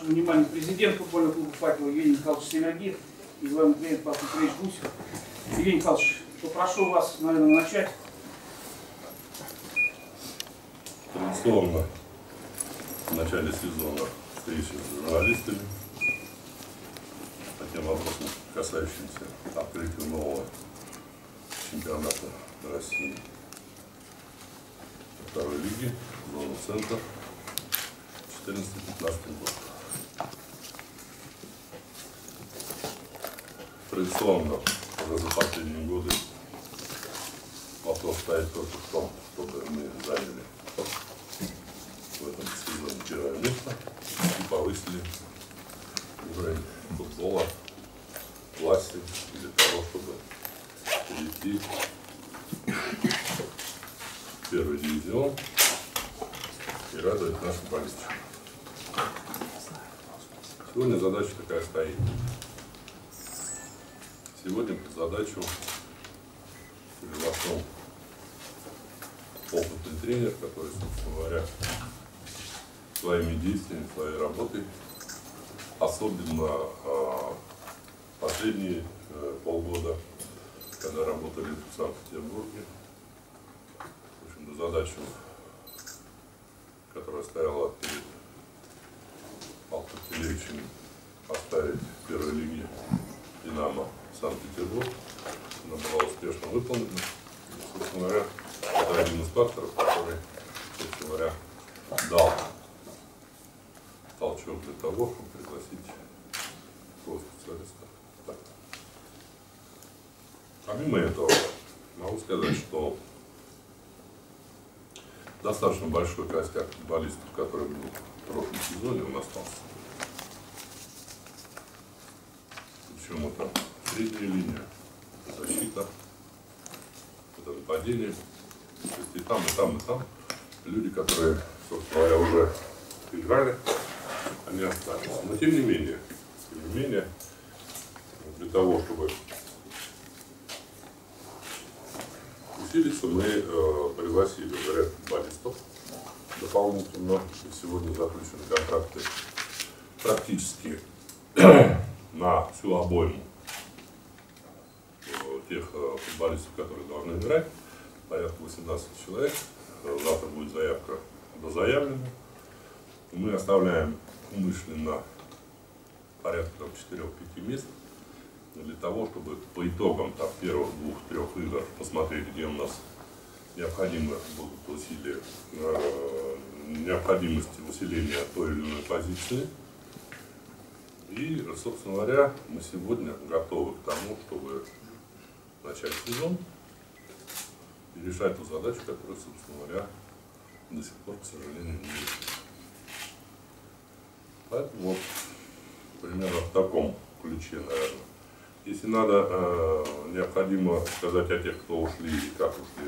вашему вниманию президент футбольного клуба «Факел» Евгений Михайлович Севергин и главный тренер Павел Петрович Гусев. Евгений Михайлович, попрошу вас, наверное, начать. Традиционно в начале сезона встречи с журналистами по тем вопросам, касающимся открытия нового чемпионата России второй лиги, зона центр, 14-15 год. Традиционно уже за последние годы вопрос стоит только в том, чтобы мы заняли в этом сезоне первое место и повысили уровень футбола в классе для того, чтобы перейти в первый дивизион и радовать наших болельщиков. Сегодня задача такая стоит. Сегодня под задачу приглашен опытный тренер, который, собственно говоря, своими действиями, своей работой, особенно последние полгода, когда работали в Санкт-Петербурге, в общем-то, задачу, которая стояла перед Павлом Петровичем, поставить в первой лиге «Динамо» Санкт-Петербург, она была успешно выполнена. И, собственно говоря, это один из факторов, который, собственно говоря, дал толчок для того, чтобы пригласить такого специалиста. Так. Помимо этого, могу сказать, что достаточно большой костяк футболистов, который был в прошлом сезоне, он остался. Причем это средняя линия, защита, это нападение. То есть и там, и там, и там люди, которые, собственно говоря, уже играли, они остались. Но тем не менее, для того, чтобы усилиться, мы пригласили ряд футболистов дополнительно. И сегодня заключены контракты практически на всю обойму тех футболистов, которые должны играть. Порядка 18 человек. Завтра будет заявка дозаявлена. Мы оставляем умышленно порядка 4-5 мест для того, чтобы по итогам первых 2-3 игр посмотреть, где у нас необходимы будут усилия, необходимость усиления той или иной позиции. И, собственно говоря, мы сегодня готовы к тому, чтобы начать сезон и решать ту задачу, которая, собственно говоря, до сих пор, к сожалению, не решена. Поэтому вот примерно в таком ключе, наверное. Если надо, необходимо сказать о тех, кто ушли и как ушли,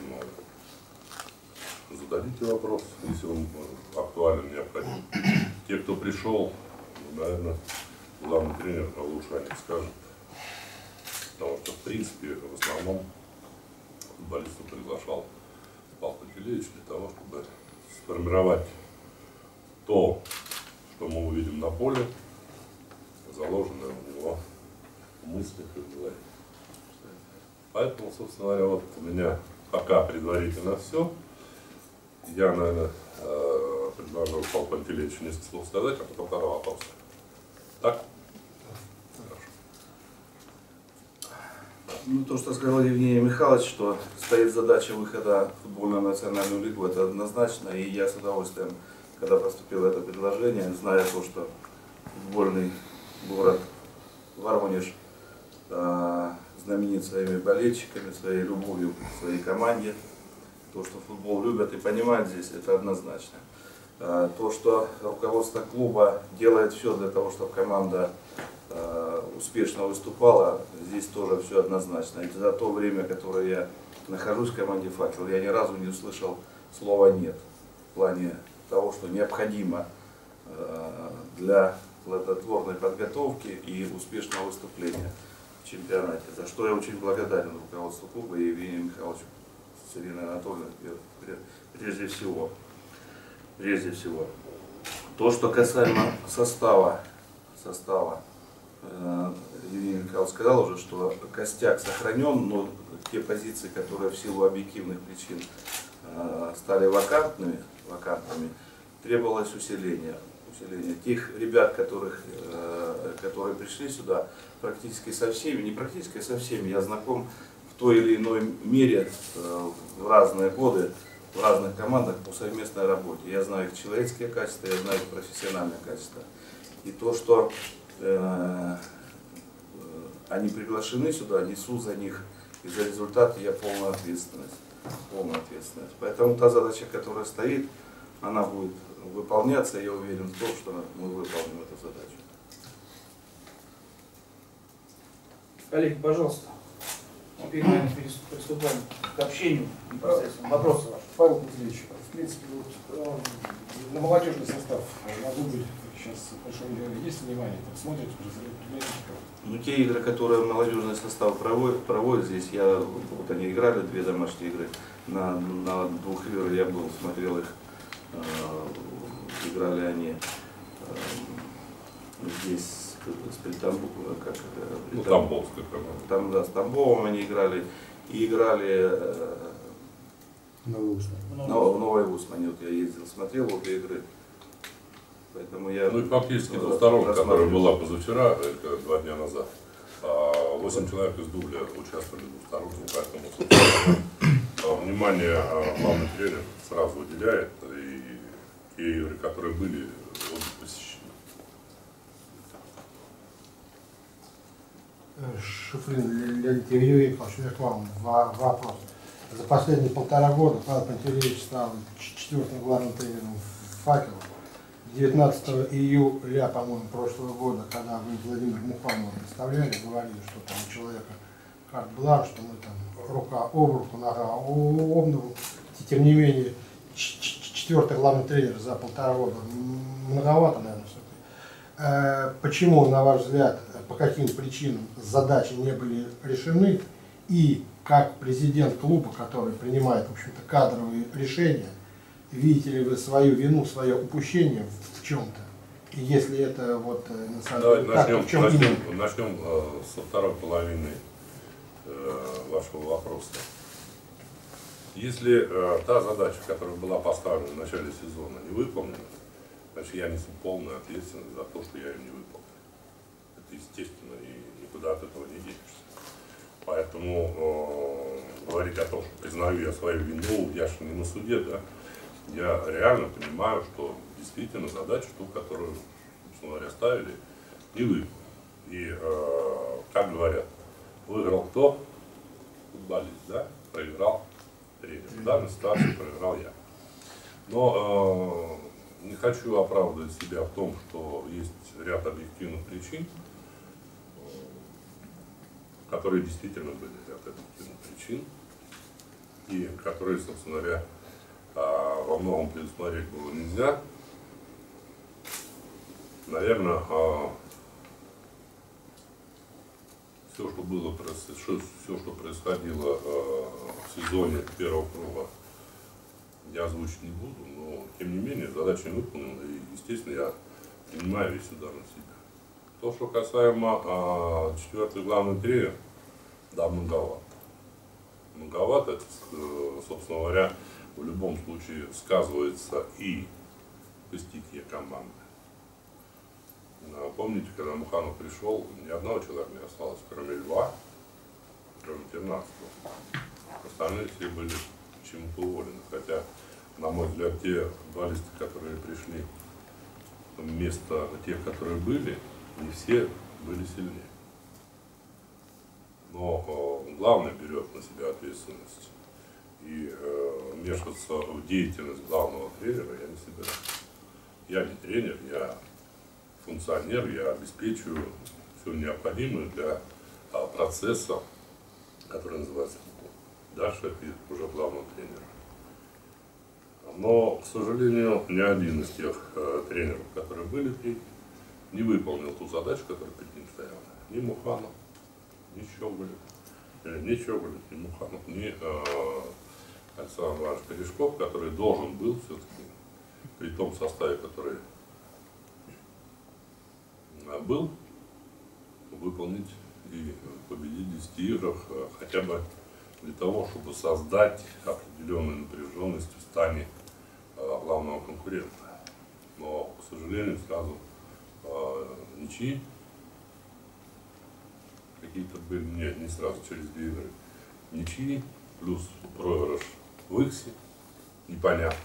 но зададите вопрос, если он актуален, необходим. Те, кто пришел, наверное, главный тренер лучше о них скажет. Потому что, в принципе, в основном футболистов приглашал Павел Петрович для того, чтобы сформировать то, что мы увидим на поле, заложенное у него в мыслях и в голове. Поэтому, собственно говоря, вот у меня пока предварительно все. Я, наверное, предложил Павлу Пантелеевичу несколько слов сказать, а потом тогда вопросы. Так? Ну, то, что сказал Евгений Михайлович, что стоит задача выхода в футбольную национальную лигу, это однозначно. И я с удовольствием, когда поступило это предложение, зная то, что футбольный город Воронеж знаменит своими болельщиками, своей любовью к своей команде, то, что футбол любят и понимают здесь, это однозначно. То, что руководство клуба делает все для того, чтобы команда успешно выступала, здесь тоже все однозначно. И за то время, которое я нахожусь в команде «Факел», я ни разу не услышал слова «нет» в плане того, что необходимо для плодотворной подготовки и успешного выступления в чемпионате. За что я очень благодарен руководству клуба и Евгению Михайловичу с Ириной Анатольевной прежде всего. То, что касаемо состава, Евгений Михайлович сказал уже, что костяк сохранен, но те позиции, которые в силу объективных причин стали вакантными, требовалось усиление. Тех ребят, которые пришли сюда, практически со всеми, не практически, а со всеми, я знаком в той или иной мере в разные годы, в разных командах по совместной работе. Я знаю их человеческие качества, я знаю их профессиональные качества. И то, что они приглашены сюда, несу за них и за результаты я полную ответственность. Поэтому та задача, которая стоит, она будет выполняться, я уверен в том, что мы выполним эту задачу. Коллеги, пожалуйста, теперь, наверное, приступаем к общению непосредственно. Вопросы ваши. Павел Петрович, в принципе, вот, на молодежный состав на дубль сейчас большое есть внимание, так смотрят, Ну, те игры, которые молодежный состав проводит здесь, вот они играли 2 домашние игры, на 2 играх я был, смотрел их, играли они здесь с Притамбовым, Тамбовская команда. Там, да, с Тамбовым они играли, и играли в Новой Усмане. Вот я ездил, смотрел обе игры. Поэтому я... Ну и фактически двусторонка, которая была позавчера, это 2 дня назад, 8 человек из дубля участвовали в двусторонке, поэтому внимание главный тренер сразу уделяет, и те игры, которые были, он посещены. Шифрин Леонид Юрьевич, к вам вопрос. За последние 1,5 года Павел Пантелеевич стал 4-м главным тренером «Факела». 19 июля, по-моему, прошлого года, когда вы Владимир Муханова представляли, говорили, что там у человека карт-бланш, что мы там рука об руку, нога об ногу. Тем не менее, 4-й главный тренер за 1,5 года многовато, наверное, все-таки. Почему, на ваш взгляд, по каким причинам задачи не были решены, и как президент клуба, который принимает, в общем-то, кадровые решения, видите ли вы свою вину, свое упущение в чем-то? И если это вот на самом деле, начнем со второй половины вашего вопроса. Если та задача, которая была поставлена в начале сезона, не выполнена, значит я несу полную ответственность за то, что я ее не выполнил. Это естественно, и никуда от этого не денешься. Поэтому говорить о том, что признаю я свою вину, я же не на суде, да? Я реально понимаю, что действительно задачу, ту, которую, собственно говоря, ставили, не выполнили. И, как говорят, выиграл кто? Футболист, да? Проиграл тренер. В данной ситуации проиграл я. Но не хочу оправдывать себя в том, что есть ряд объективных причин, которые действительно были ряд объективных причин, и которые, собственно говоря, во многом предусмотреть было нельзя. Наверное, все, что было, все, что происходило в сезоне первого круга, я озвучить не буду, но тем не менее задача не выполнена, и, естественно, я принимаю весь удар на себя. То, что касаемо 4-й главный тренер, да, многовато. Многовато, это, собственно говоря, в любом случае сказывается и в костяке команды. Помните, когда Муханов пришел, ни одного человека не осталось, кроме Льва, кроме Тернавского. Остальные все были почему-то уволены. Хотя, на мой взгляд, те футболисты, которые пришли вместо тех, которые были, не все были сильнее. Но главное берет на себя ответственность. И вмешиваться в деятельность главного тренера я не собираюсь. Я не тренер, я функционер, я обеспечиваю все необходимое для процесса, который называется футбол. Дальше это уже главного тренера. Но, к сожалению, ни один из тех тренеров, которые были при, не выполнил ту задачу, которая перед ним стояла. Ни Муханов, ни Щеголев, ни Муханов, ни Александр Иванович Корешков, который должен был все-таки, при том составе, который был выполнить и победить в 10 играх, хотя бы для того, чтобы создать определенную напряженность в стане главного конкурента. Но, к сожалению, сразу ничьи какие-то были, нет, не сразу, через 2 игры. Ничьи, плюс проигрыш в Иксе, непонятно.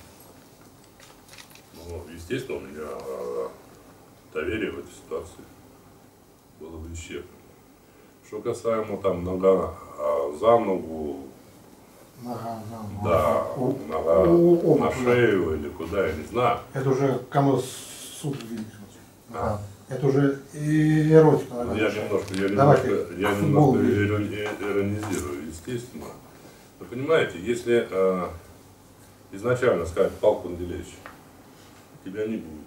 Ну, естественно, у меня доверие в этой ситуации было бы исчерпано. Что касаемо там нога за ногу, Нога, да, нога на шею или куда, я не знаю. Это уже кому суд видит. Это уже эротика. Ну, я немножко футбол иронизирую, естественно. Вы понимаете, если изначально сказать: Павел Пантелеич, тебя не будет.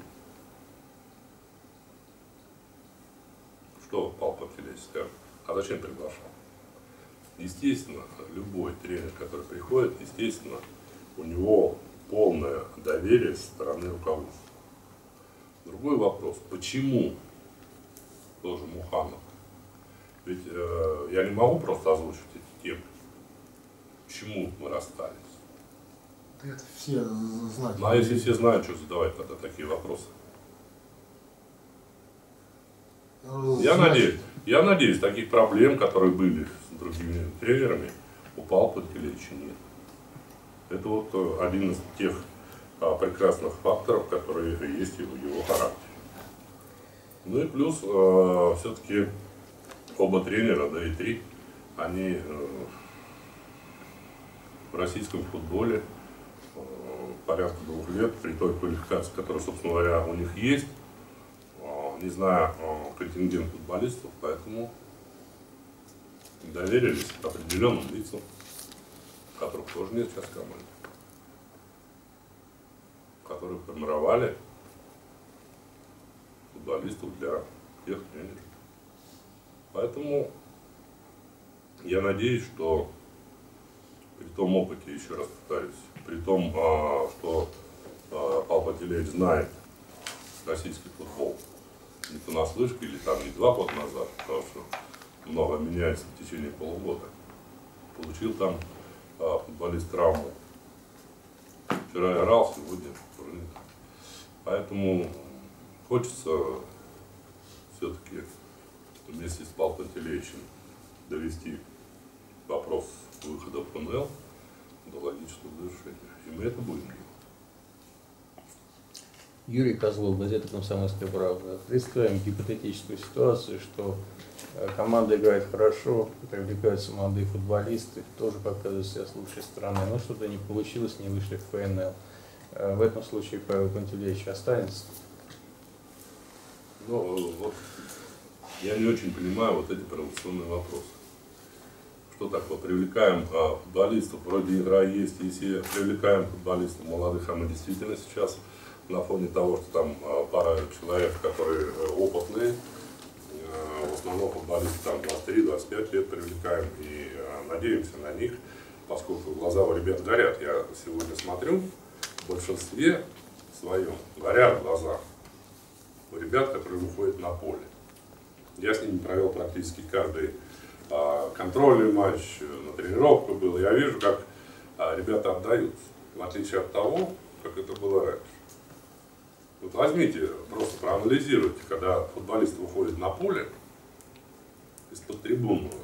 Что Павел Пантелеич скажет? А зачем приглашал? Естественно, любой тренер, который приходит, естественно, у него полное доверие со стороны руководства. Другой вопрос: почему тоже Муханов? Ведь я не могу просто озвучить эти темы. Почему мы расстались? Это все знают. Ну а если все знают, что задавать тогда такие вопросы? Я надеюсь, таких проблем, которые были с другими тренерами, у Павла Пантелеича нет. Это вот один из тех прекрасных факторов, которые есть в его характере. Ну и плюс, все-таки оба тренера, да и 3, они в российском футболе порядка 2 лет, при той квалификации, которая, собственно говоря, у них есть, не знаю контингент футболистов, поэтому доверились определенным лицам, которых тоже нет сейчас в команде, которые формировали футболистов для тех тренеров. Поэтому я надеюсь, что при том опыте, еще раз повторюсь, при том, что Павел Пантелеич знает российский футбол не понаслышке или там не 2 года назад, потому что много меняется в течение полугода. Получил там футболист травму. Вчера играл, сегодня уже нет. Поэтому хочется все-таки вместе с Павлом Пантелеичем довести вопрос выхода в ФНЛ до логического завершения. И мы это будем делать. Юрий Козлов, газета «Комсомольская правда». Представим гипотетическую ситуацию, что команда играет хорошо, привлекаются молодые футболисты, тоже показывают себя с лучшей стороны, но что-то не получилось, не вышли в ФНЛ. В этом случае Павел Пантелеич останется? Ну, вот я не очень понимаю вот эти провокационные вопросы. Что такое? Привлекаем футболистов, вроде игра есть, если привлекаем футболистов молодых, а мы действительно сейчас на фоне того, что там пара человек, которые опытные, в основном футболисты там 23-25 лет привлекаем и надеемся на них, поскольку глаза у ребят горят. Я сегодня смотрю, в большинстве своем горят глаза у ребят, которые выходят на поле. Я с ними провел практически каждый контрольный матч, на тренировку был. Я вижу, как ребята отдаются, в отличие от того, как это было раньше. Вот возьмите, просто проанализируйте, когда футболист выходит на поле из-под трибунного.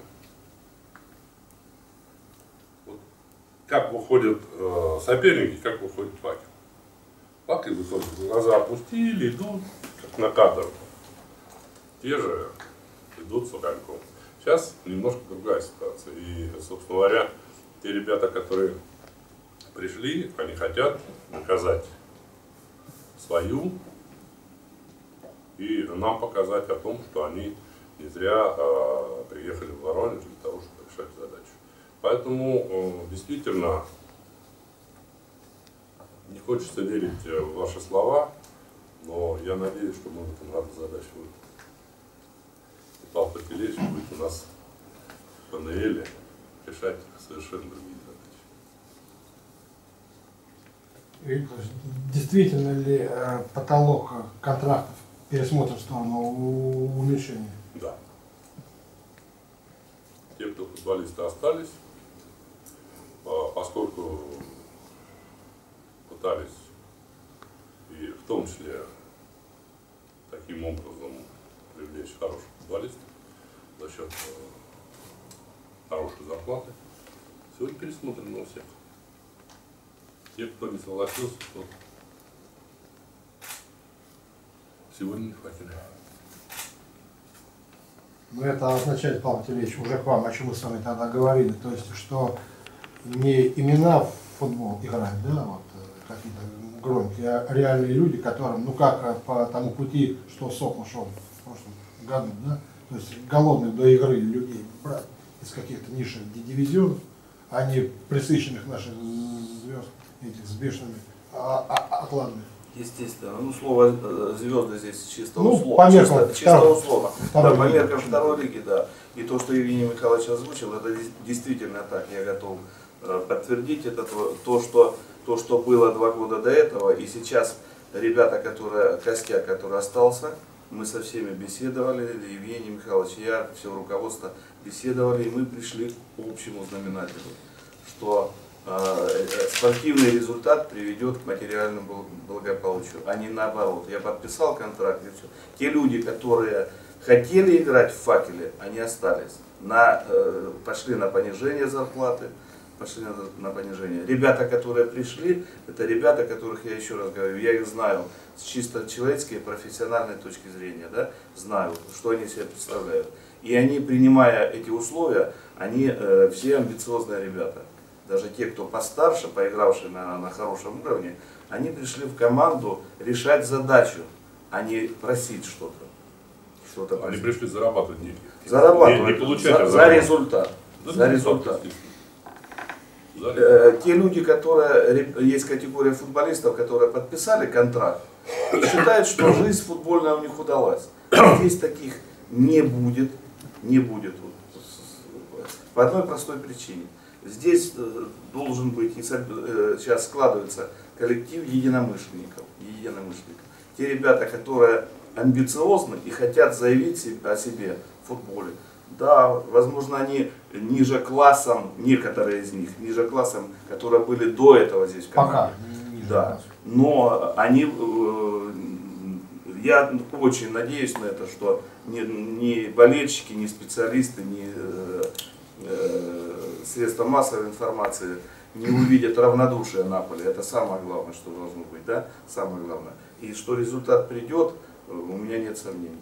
Вот как выходят соперники, как выходит Факел. Факел выходит, глаза опустили, идут, как на каторгу. Те же идут с огоньком. Сейчас немножко другая ситуация. И, собственно говоря, те ребята, которые пришли, они хотят наказать свою и нам показать о том, что они не зря приехали в Воронеж для того, чтобы решать задачу. Поэтому действительно не хочется верить в ваши слова, но я надеюсь, что мы в этом ради задачу выйдем. И Павел Пантелеич будет у нас в ФНЛ решать совершенно другие задачи. Действительно ли потолок контрактов пересмотр в сторону уменьшения. Да. Те, кто футболисты остались, поскольку пытались, и в том числе таким образом привлечь хороших футболистов за счет хорошей зарплаты, сегодня пересмотрено у всех. Те, кто не согласился, тот сегодня не хватило. Но это означает, Павел Васильевич, уже к вам, о чем мы с вами тогда говорили, то есть, что не имена в футбол играют, да, вот какие-то громкие, а реальные люди, которым, ну как по тому пути, что СОК нашел в прошлом году, да, то есть голодных до игры людей брать из каких-то низших дивизионов, а не пресыщенных наших звезд, этих с бешеными окладами. Естественно. Ну, слово звезды здесь чисто Ну, условно. по меркам Чисто условно. Да, по меркам лиги. второй лиги, да. И то, что Евгений Михайлович озвучил, это действительно так. Я готов подтвердить это. То, что было 2 года до этого, и сейчас ребята, костяк, который остался, мы со всеми беседовали, Евгений Михайлович, я, все руководство беседовали, и мы пришли к общему знаменателю, что спортивный результат приведет к материальному благополучию, а не наоборот. Я подписал контракт и все. Те люди, которые хотели играть в «Факеле», они остались. Пошли на понижение зарплаты, пошли на понижение. Ребята, которые пришли, это ребята, которых, я еще раз говорю, я их знаю с чисто человеческой, профессиональной точки зрения, да, знаю, что они себе представляют. И они, принимая эти условия, они все амбициозные ребята. Даже те, кто постарше, поигравшие на хорошем уровне, они пришли в команду решать задачу, а не просить что-то. Они пришли зарабатывать деньги. Зарабатывать. Не получать, за результат. Да, за результат. Те люди, есть категория футболистов, которые подписали контракт и считают, что жизнь футбольная у них удалась. Здесь таких не будет. Не будет. По одной простой причине. Здесь должен быть, сейчас складывается коллектив единомышленников. Те ребята, которые амбициозны и хотят заявить о себе в футболе. Да, возможно, они ниже классом, некоторые из них, ниже классом, которые были до этого здесь в команде. Пока. Да, но они, я очень надеюсь на это, что ни болельщики, ни специалисты, ни средства массовой информации не увидят равнодушие на поле. Это самое главное, что должно быть, да? Самое главное. И что результат придет, у меня нет сомнений.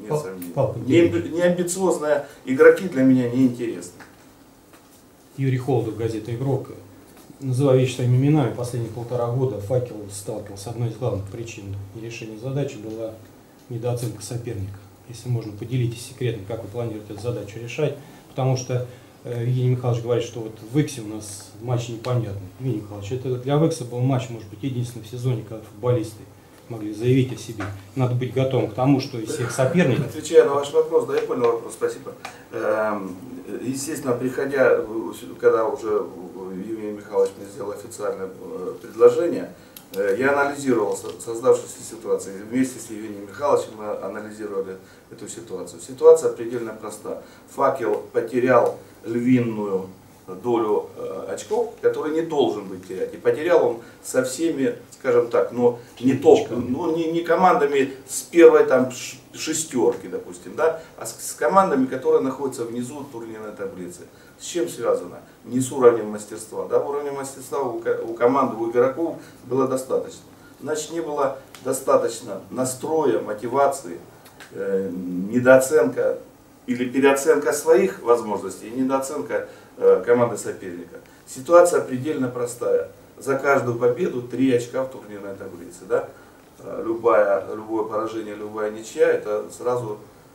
Неамбициозные игроки для меня не интересны. Юрий Холодов, газета «Игрок». Называя вещи своими именами, последние 1,5 года «Факел» сталкивался с одной из главных причин решения задачи была недооценка соперника. Если можно, поделитесь секретом, как вы планируете эту задачу решать, потому что Евгений Михайлович говорит, что вот в Иксе у нас матч непонятный. Евгений Михайлович, это для Икса был матч, может быть, единственный в сезоне, когда футболисты могли заявить о себе. Надо быть готовым к тому, что из всех соперников... Отвечая на ваш вопрос, да, я понял вопрос, спасибо. Естественно, когда уже Евгений Михайлович мне сделал официальное предложение, я анализировал создавшуюся ситуацию. Вместе с Евгением Михайловичем мы анализировали эту ситуацию. Ситуация предельно проста. «Факел» потерял львиную долю очков, которые не должен быть терять. И потерял он со всеми, скажем так, но не топ, ну, не командами с первой там шестерки, допустим, да, а с командами, которые находятся внизу турнирной таблицы. С чем связано? Не с уровнем мастерства. Да, уровня мастерства у команды, у игроков было достаточно. Значит, не было достаточно настроя, мотивации, недооценка или переоценка своих возможностей и недооценка команды соперника. Ситуация предельно простая. За каждую победу 3 очка в турнирной таблице. Да? Любое поражение, любая ничья, это сразу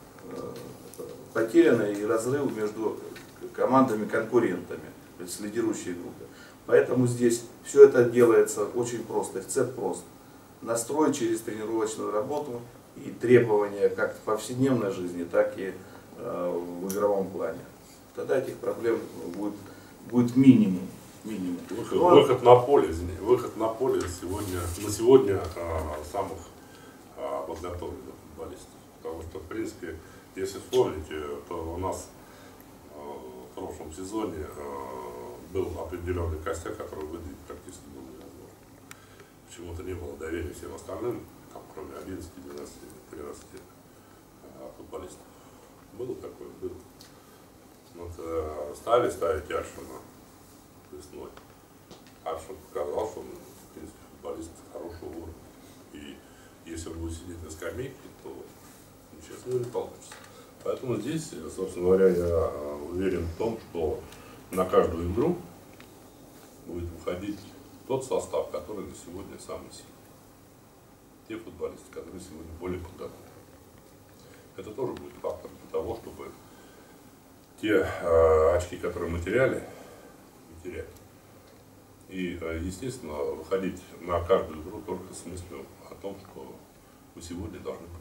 потерянный и разрыв между командами-конкурентами, то есть лидирующей группы. Поэтому здесь все это делается очень просто, рецепт прост. Настрой через тренировочную работу и требования как в повседневной жизни, так и в игровом плане. Тогда этих проблем будет минимум. Выход на поле сегодня, на сегодня самых подготовленных. футболистов. Потому что, в принципе, если вспомните, то у нас в прошлом сезоне был определенный костяк, который выдавить практически было невозможно. Почему-то не было доверия всем остальным, там, кроме 11, 12, 13 футболистов. Было такое? Было. Вот, стали ставить Аршина весной. Аршин показал, что он, в принципе, футболист хорошего уровня. И если он будет сидеть на скамейке, то ничего с него не получится. Поэтому здесь, собственно говоря, я уверен в том, что на каждую игру будет выходить тот состав, который на сегодня самый сильный. Те футболисты, которые сегодня более подготовлены. Это тоже будет фактором для того, чтобы те очки, которые мы теряли, не терять. И, естественно, выходить на каждую игру только с мыслью о том, что мы сегодня должны быть.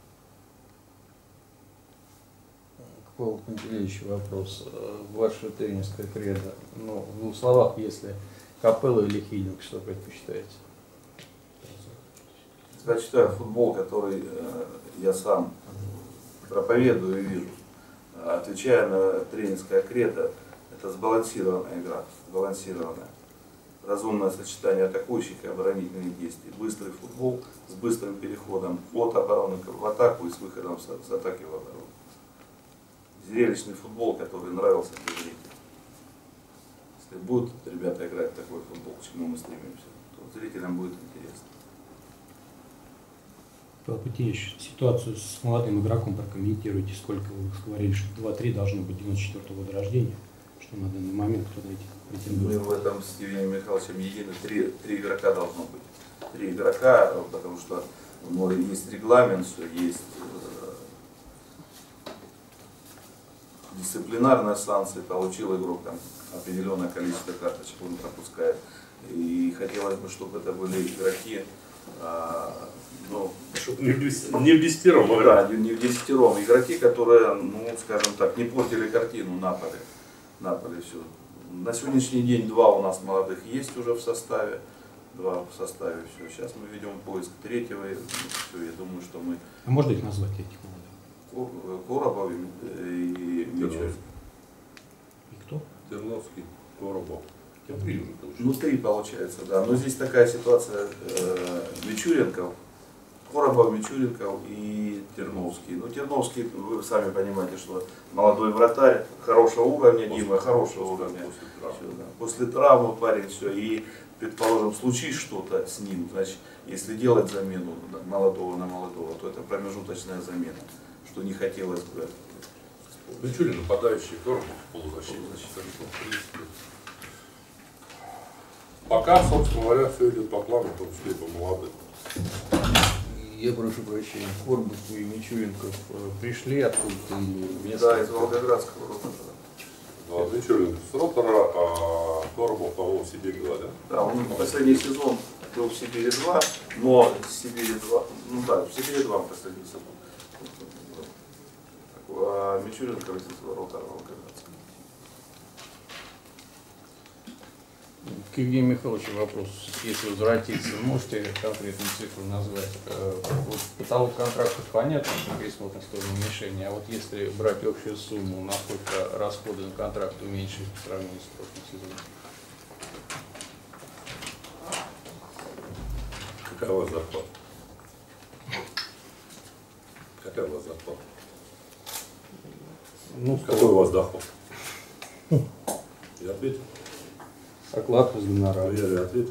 К Павлу Пантелеевичу вопрос. Ваша тренерская кредо, ну, в двух словах, если Капелло или Хильник, что предпочитаете? Предпочитаю футбол, который я сам проповедую и вижу. Отвечая на тренерское кредо, это сбалансированная игра, сбалансированная. Разумное сочетание атакующих и оборонительных действий. Быстрый футбол с быстрым переходом от обороны в атаку и с выходом с атаки в оборону. Зрелищный футбол, который нравился для зрителей. Если будут ребята играть в такой футбол, к чему мы стремимся, то зрителям будет интересно. Павел Пантелеевич, ситуацию с молодым игроком прокомментируйте. Сколько вы говорили, что 2-3 должно быть 94-го года рождения, что на данный момент кто-то этих Мы претендует. в этом с Евгением Михайловичем едины. Три игрока должно быть. 3 игрока, потому что есть регламент, все есть дисциплинарные санкции, получил игрок там определенное количество карточек, он пропускает. И хотелось бы, чтобы это были игроки, Чтобы не в десятером, да, не в десятером. Игроки, которые, ну, скажем так, не портили картину на поле. На поле все. На сегодняшний день 2 у нас молодых есть уже в составе. 2 в составе, все. Сейчас мы ведем поиск 3-го. Все, я думаю, что мы... А можно их назвать, этих молодых? Коробов и Мичурин. И кто? Терновский, Коробов. Ну, 3 получается, да. Но здесь такая ситуация. Мичуренков, Коробов, Мичуренков и Терновский. Ну, Терновский, вы сами понимаете, что молодой вратарь, хорошего уровня, Дима, хорошего уровня. После травмы парень, все. И, предположим, случись что-то с ним, значит, если делать замену молодого на молодого, то это промежуточная замена, что не хотелось бы. Мичурин, нападающий, Коробов, полузащитник. Пока, собственно говоря, все идет по плану, в том числе и по молодым. Я прошу прощения, Корбут и Мичуренков пришли откуда-то или Да, из Волгоградского ротора. Мичурин с ротора, а Коробов, по-моему, в Сибири 2, да? Да, он последний сезон был в Сибири 2, но в Сибири 2, ну да, в Сибири 2 последний сезон. А Мичуренко из ротора Волгоградского. К Евгению Михайловичу вопрос, если возвратиться, можете конкретную цифру назвать? Вот потолок контрактов понятно, что пересмотрен в сторону уменьшения, а вот если брать общую сумму, насколько расходы на контракт уменьшились по сравнению с прошлым сезоном? Какая у вас зарплата? Какая у вас зарплата? Ну, Какой у вас доход? Я ответил. оклад из гонорара. Я ответил.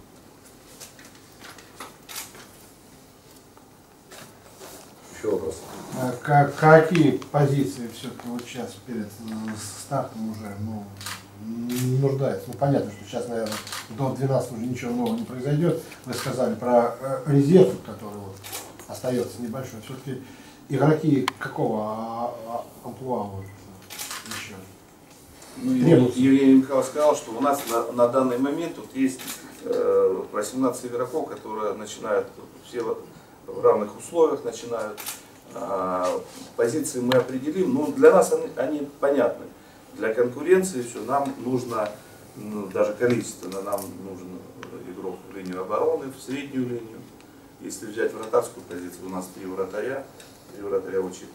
Еще вопрос. Какие позиции все-таки вот сейчас перед стартом уже не нуждается? Ну понятно, что сейчас, наверное, до 12 уже ничего нового не произойдет. Вы сказали про резерв, который вот остается небольшой. Все-таки игроки какого амплуа вот еще? Ну, Евгений Михайлович сказал, что у нас на данный момент вот есть 18 игроков, которые начинают все в равных условиях начинают. Позиции мы определим, но для нас они понятны. Для конкуренции все, нам нужно, даже количественно, нам нужен игрок в линию обороны, в среднюю линию, Если взять вратарскую позицию, у нас 3 вратаря учат,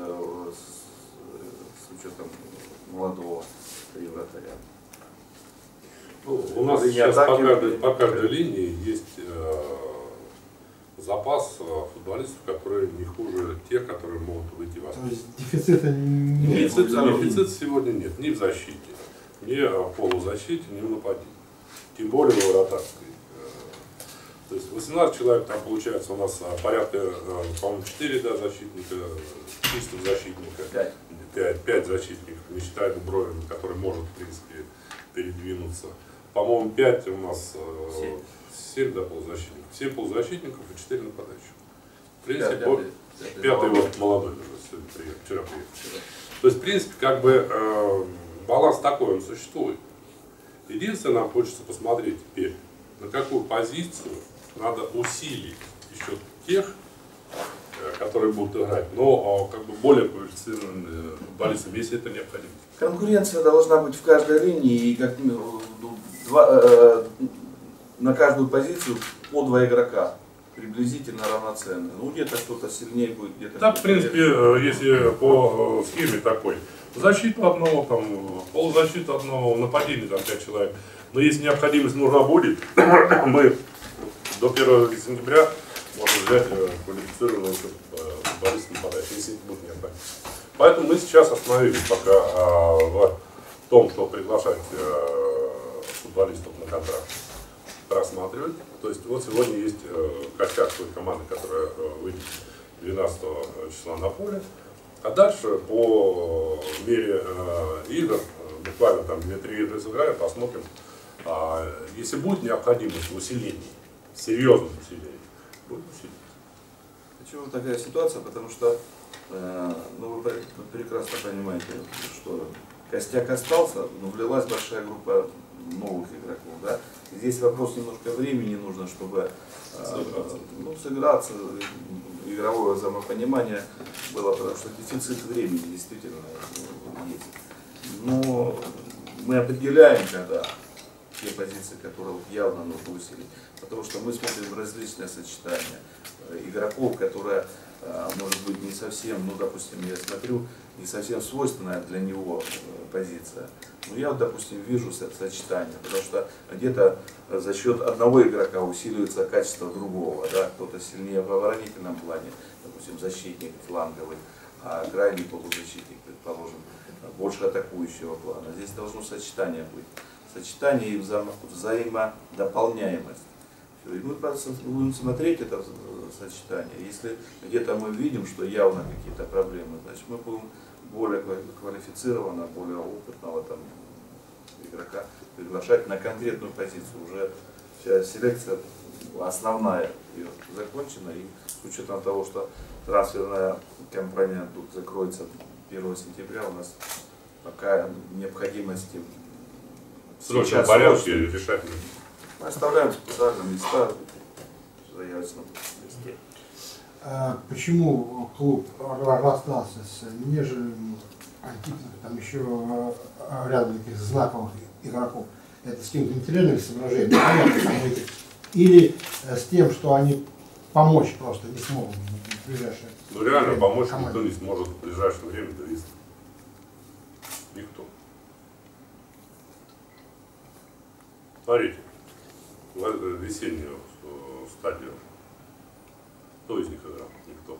с учетом молодого 3 вратаря. Ну, у нас Линия сейчас атаки, по каждой линии есть запас футболистов, которые не хуже тех, которые могут выйти в То основу. есть дефицита нет. Дефицита сегодня нет ни в защите, ни в полузащите, ни в нападении. Тем более в вратарской. То есть 18 человек, там получается у нас порядка, по-моему, 4 защитника, чистых защитника, 5 защитников, не считая Дубровина, который может, в принципе, передвинуться. По-моему, 5 у нас, 7 полузащитников. 7 полузащитников и 4 нападающих. В принципе, пятый вот молодой уже вчера приехал. То есть, в принципе, как бы баланс такой, он существует. Единственное, нам хочется посмотреть теперь, на какую позицию надо усилить еще тех, которые будут играть, но как бы более квалифицированные футболисты, если это необходимо. Конкуренция должна быть в каждой линии, и как на каждую позицию по 2 игрока, приблизительно равноценные. Ну, где-то кто-то сильнее будет, где-то... Да, в принципе, если по схеме такой, защиту одного, там, полузащиту одного, нападение там 5 человек. Но если необходимость нужна будет, мы до 1 сентября можем взять квалифицированного футболиста нападающего, если это будет необходимо. Поэтому мы сейчас остановились пока в том, что приглашать футболистов на контракт, рассматривать. То есть вот сегодня есть костяк той команды, которая выйдет 12 числа на поле. А дальше по мере игр, буквально там 2-3 игры сыграем, посмотрим. Если будет необходимость в усилении, серьезном усилении, будет усиление. Почему такая ситуация? Потому что ну, вы прекрасно понимаете, что костяк остался, но влилась большая группа новых игроков. Да? Здесь вопрос немножко времени нужно, чтобы сыграться, игровое взаимопонимание было, потому что дефицит времени действительно есть. Но мы определяем, когда те позиции, которые явно нужно усилить, потому что мы смотрим различные сочетания игроков, которые, может быть, не совсем, ну, допустим, я смотрю, не совсем свойственная для него позиция. Но я, допустим, вижу сочетание, потому что где-то за счет одного игрока усиливается качество другого, да? Кто-то сильнее в оборонительном плане, допустим, защитник фланговый, а крайний полузащитник, предположим, больше атакующего плана. Здесь должно сочетание быть. Сочетание и взаимодополняемость. И мы будем смотреть это сочетание. Если где-то мы видим, что явно какие-то проблемы, значит мы будем более квалифицированного, более опытного там, игрока приглашать на конкретную позицию. Уже вся селекция основная ее закончена, и с учетом того, что трансферная кампания тут закроется 1 сентября, у нас пока необходимости В срочном порядке решать. мы оставляем специальные места в заявочном листе. Почему клуб расстался с Нежелем, Антипиным, там еще рядом таких знаковых игроков? Это с какими-то материальными соображениями? Или с тем, что они помочь просто не смогут в ближайшее время? Ну реально помочь никто не сможет в ближайшее время довести. Никто. Смотрите, весеннюю стадию. Кто из них играл? Никто.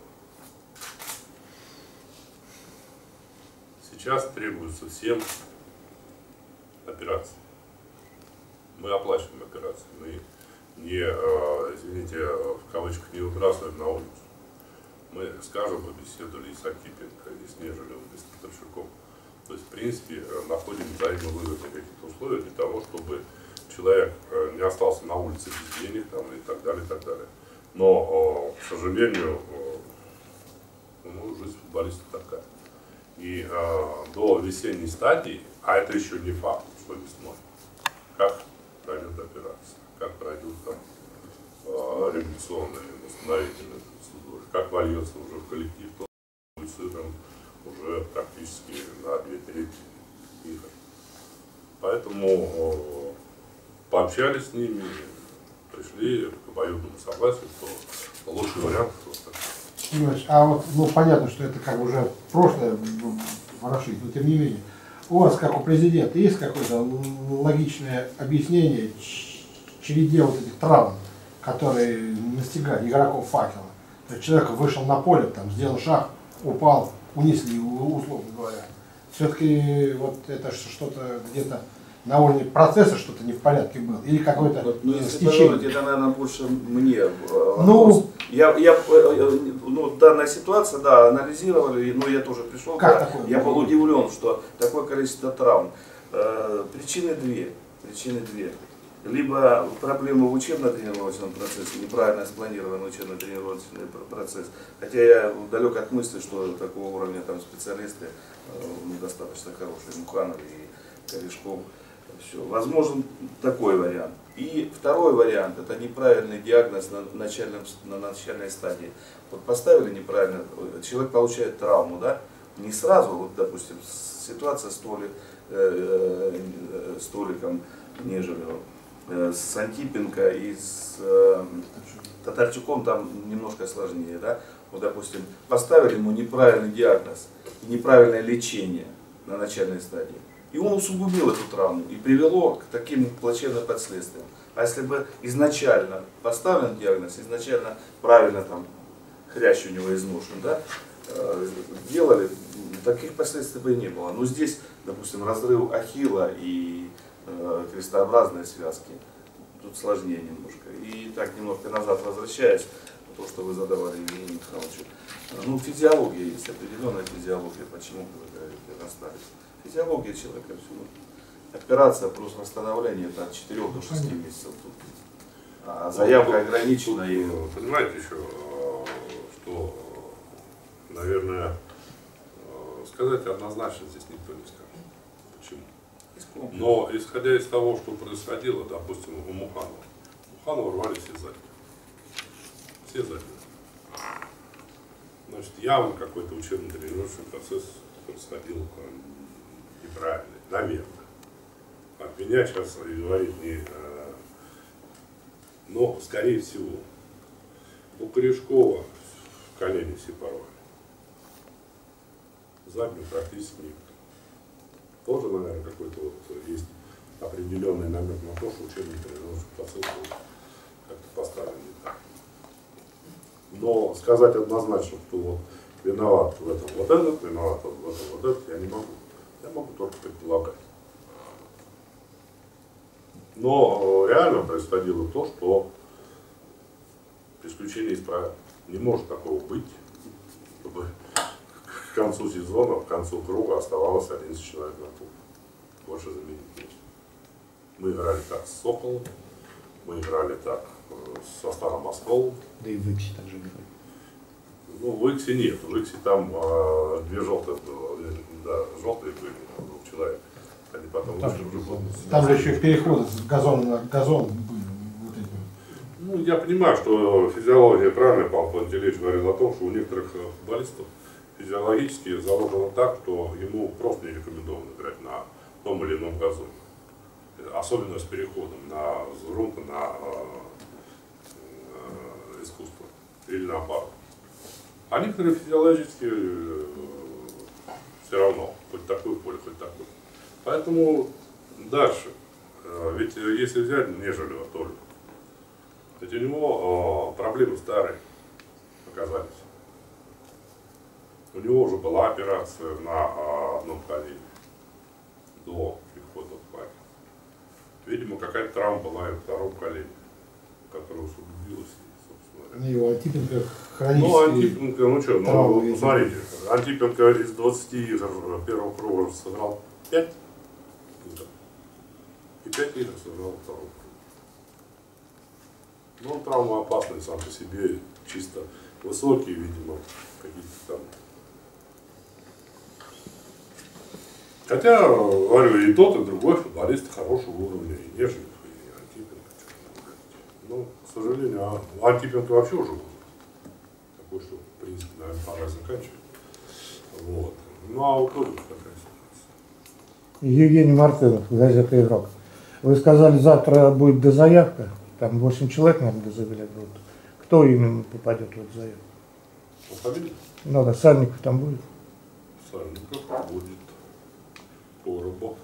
Сейчас требуется всем операции. Мы оплачиваем операции. Мы не, извините, в кавычках не выбрасываем на улицу. Мы, скажем, побеседовали и с Антипенко, и с Нежелевым, и с Татарчуком. То есть, в принципе, находим взаимовыгодные какие-то условия для того, чтобы человек не остался на улице без денег там, и так далее, и так далее. Но, к сожалению, жизнь футболиста такая. И до весенней стадии, а это еще не факт, что весной, как пройдет операция, как пройдут там революционные, восстановительные процедуры, как вольется уже в коллектив, то будет сыгран уже практически на 2/3 игр. Поэтому пообщались с ними, пришли к обоюдному согласию, что лучший вариант просто. Иванович, а вот, ну, понятно, что это как бы уже прошлое ворошить, но тем не менее, у вас, как у президента, есть какое-то логичное объяснение череде вот этих травм, которые настигали игроков «Факела»? То есть человек вышел на поле, там, сделал шаг, упал, унесли, условно говоря. Все-таки вот это что-то где-то на уровне процесса что-то не в порядке было? Или какое-то Ну, если стечение? позволить, это, наверное, больше мне Ну, ну, данная ситуация, да, анализировали, но я тоже пришел, Как да, такое я был может быть? удивлен, что такое количество травм. Причины две. Либо проблемы в учебно-тренировочном процессе, неправильно спланированный учебно-тренировочный процесс. Хотя я далек от мысли, что такого уровня там специалисты недостаточно хорошие, Муханов и Корешков. Все. Возможен такой вариант. И второй вариант, это неправильный диагноз на начальной стадии. Вот поставили неправильно, человек получает травму, да, не сразу, вот, допустим, ситуация с Толиком Нежелевым, с Антипенко и с Татарчуком там немножко сложнее, да. Вот, допустим, поставили ему неправильный диагноз, неправильное лечение на начальной стадии. И он усугубил эту травму и привело к таким плачевным последствиям. А если бы изначально поставлен диагноз, изначально правильно там хрящ у него изношен, да, делали, таких последствий бы и не было. Но здесь, допустим, разрыв ахилла и крестообразные связки, тут сложнее немножко. И так немножко назад возвращаясь, то, что вы задавали Евгению Михайловичу, ну, физиология есть, определенная физиология, почему вы расстались. Физиология человека, все. Операция плюс восстановление это от 4 до 6 месяцев. А заявка ограничена. И... Понимаете еще, что, наверное, сказать однозначно здесь никто не скажет. Почему? Но исходя из того, что происходило, допустим, у Муханова рвались все задние. Все задние. Значит, явно какой-то учебно-тренировочный процесс происходил неправильный, наверное. От меня сейчас и говорить не... Но, скорее всего, у Корешкова колени все порвали. Заднюю практически никто. Тоже, наверное, какой-то вот есть определенный намек на то, что учебно-тренировочный процесс был как-то поставлен не так. Но сказать однозначно, что вот виноват в этом вот этот, виноват в этом вот этот, я не могу. Я могу только предполагать. Но реально происходило то, что исключение из правил. Не может такого быть, чтобы к концу сезона, к концу круга оставалось 11 человек на поле. Больше заменить нечего. Мы играли так с Соколом, мы играли так со Старым Осколом. Да и в Иксе также играли. Ну, в Иксе нет. В Иксе там две желтые было. Да, желтые были, двух человек. Они потом Там, вышли уже. там же еще переходы с газона на газон были. Вот эти. Ну, я понимаю, что физиология, правильно Павел Пантелеич говорил о том, что у некоторых футболистов физиологически заложено так, что ему просто не рекомендовано играть на том или ином газоне. Особенно с переходом на грунт, на искусство или наоборот. А некоторые физиологически все равно, хоть такое поле, хоть такое. Поэтому дальше, ведь если взять Нежелева только, ведь у него проблемы старые оказались. У него уже была операция на одном колене до прихода в паре. Видимо, какая-то травма была и во втором колене, которая усугубилась, собственно говоря. Его Антипенко хронический. Ну, Антипенко, ну что, ну, посмотрите, Антипенко из 20 игр первого круга сыграл 5 игр. И 5 игр сыграл второго круга. Ну, травма опасная сам по себе, чисто высокие, видимо, какие-то там. Хотя, говорю, и тот, и другой футболисты хорошего уровня, и Нежелев, и Антипенко. Но, к сожалению, Антипенко вообще уже был такой, что, в принципе, наверное, пора заканчивать. Вот. Ну, а у Толика такая ситуация. Евгений Мартынов, газета «Игрок». Вы сказали, завтра будет дозаявка. Там 8 человек, наверное, забили будут. Кто именно попадет в этот заявку? Фамилия? Ну да, Сальников там будет. Сальников будет. Коробов.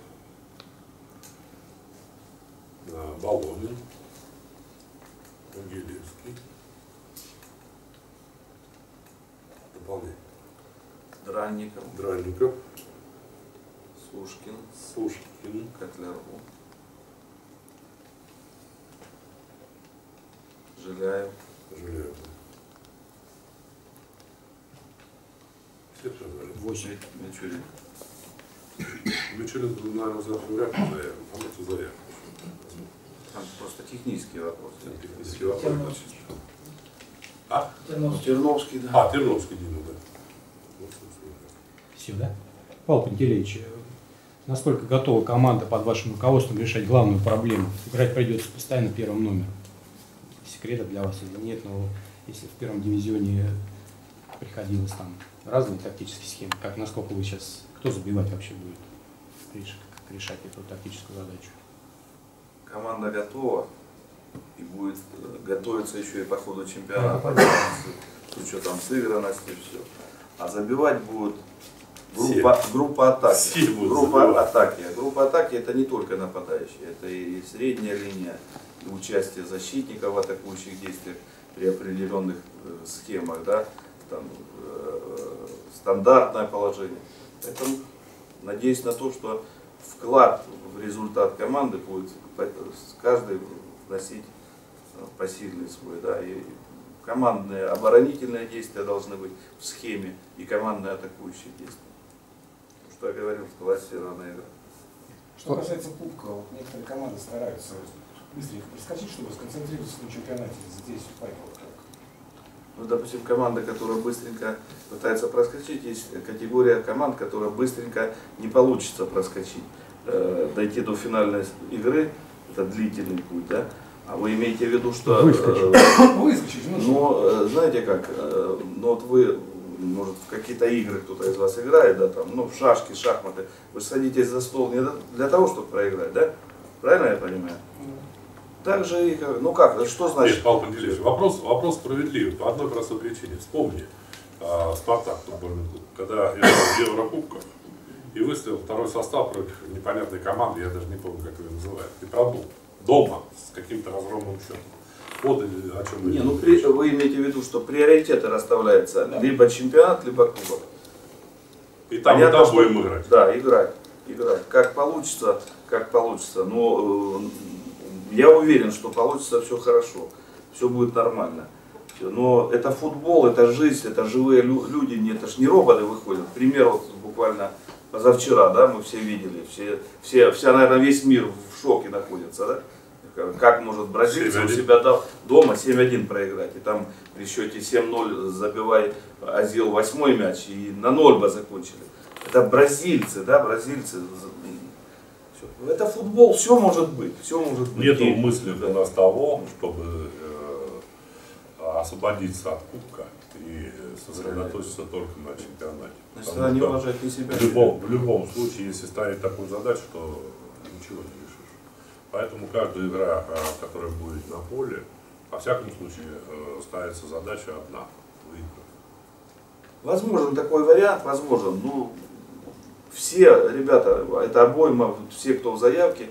Болонин. Ангелевский. Дополнение. Дранников. Сушкин. Котляров. Жиляев. Все сказали. 8. Мичурин. Мичурин, наверное, завтра вряд ли заявим. А это заявим. Там просто технические вопросы. Технический вопрос. А? Терновский, да. Терновский Дима, да. Все, да? Павел Пантелеич, насколько готова команда под вашим руководством решать главную проблему? Играть придется постоянно первым номером. Секрета для вас или нет, но если в первом дивизионе приходилось там разные тактические схемы, как насколько вы сейчас, кто забивать вообще будет, решать эту тактическую задачу? Команда готова и будет готовиться еще и по ходу чемпионата с учетом сыгранности и все. А забивать будет группа атаки. Группа атаки это не только нападающие, это и средняя линия, и участие защитников в атакующих действиях при определенных схемах, да, там, стандартное положение. Поэтому надеюсь на то, что вклад в результат команды будет каждый вносить посильный свой, да, и командные оборонительные действия должны быть в схеме и командные атакующие действия. Что я говорил, в классе равная игра. Что касается кубка, вот некоторые команды стараются быстренько проскочить, чтобы сконцентрироваться на чемпионате здесь, в Факелах. Ну, допустим, команда, которая быстренько пытается проскочить, есть категория команд, которая быстренько не получится проскочить. Дойти до финальной игры, это длительный путь, да? А вы имеете в виду, что... Выскочить. Ну, знаете как, ну вот вы, может, в какие-то игры кто-то из вас играет, да, там, ну, в шашки, шахматы, вы садитесь за стол не для того, чтобы проиграть, да? Правильно я понимаю? Так же и, ну как, что значит? Нет, Павел Пантелеич, вопрос справедливый по одной простой причине. Вспомни, Спартак футбольный клуб, когда играл в Еврокубках и выставил второй состав против непонятной команды, я даже не помню, как ее называют, и продул дома с каким-то разгромным счетом. Вот о чем не, ну вы имеете в виду, что приоритеты расставляются, да, либо чемпионат, либо кубок. И там, понятно, и там будем играть. Да, играть. Как получится. Но я уверен, что получится все хорошо, все будет нормально. Но это футбол, это жизнь, это живые люди, это ж не роботы выходят. Пример вот буквально позавчера, да, мы все видели, наверное, весь мир в шоке находится, да? Как может бразильцы у себя дома 7-1 проиграть, и там при счете 7-0 забивай Азил 8-й мяч, и на 0 бы закончили. Это бразильцы, да, бразильцы. Это футбол, все может быть. Нету мысли у нас того, чтобы освободиться от кубка и сосредоточиться только на чемпионате. Значит, она не уважает ни себя. В любом случае, если ставить такую задачу, то ничего не решишь. Поэтому каждая игра, которая будет на поле, во всяком случае, ставится задача одна – выиграть. Возможен такой вариант, возможен. Ну, все ребята, это обойма, все, кто в заявке,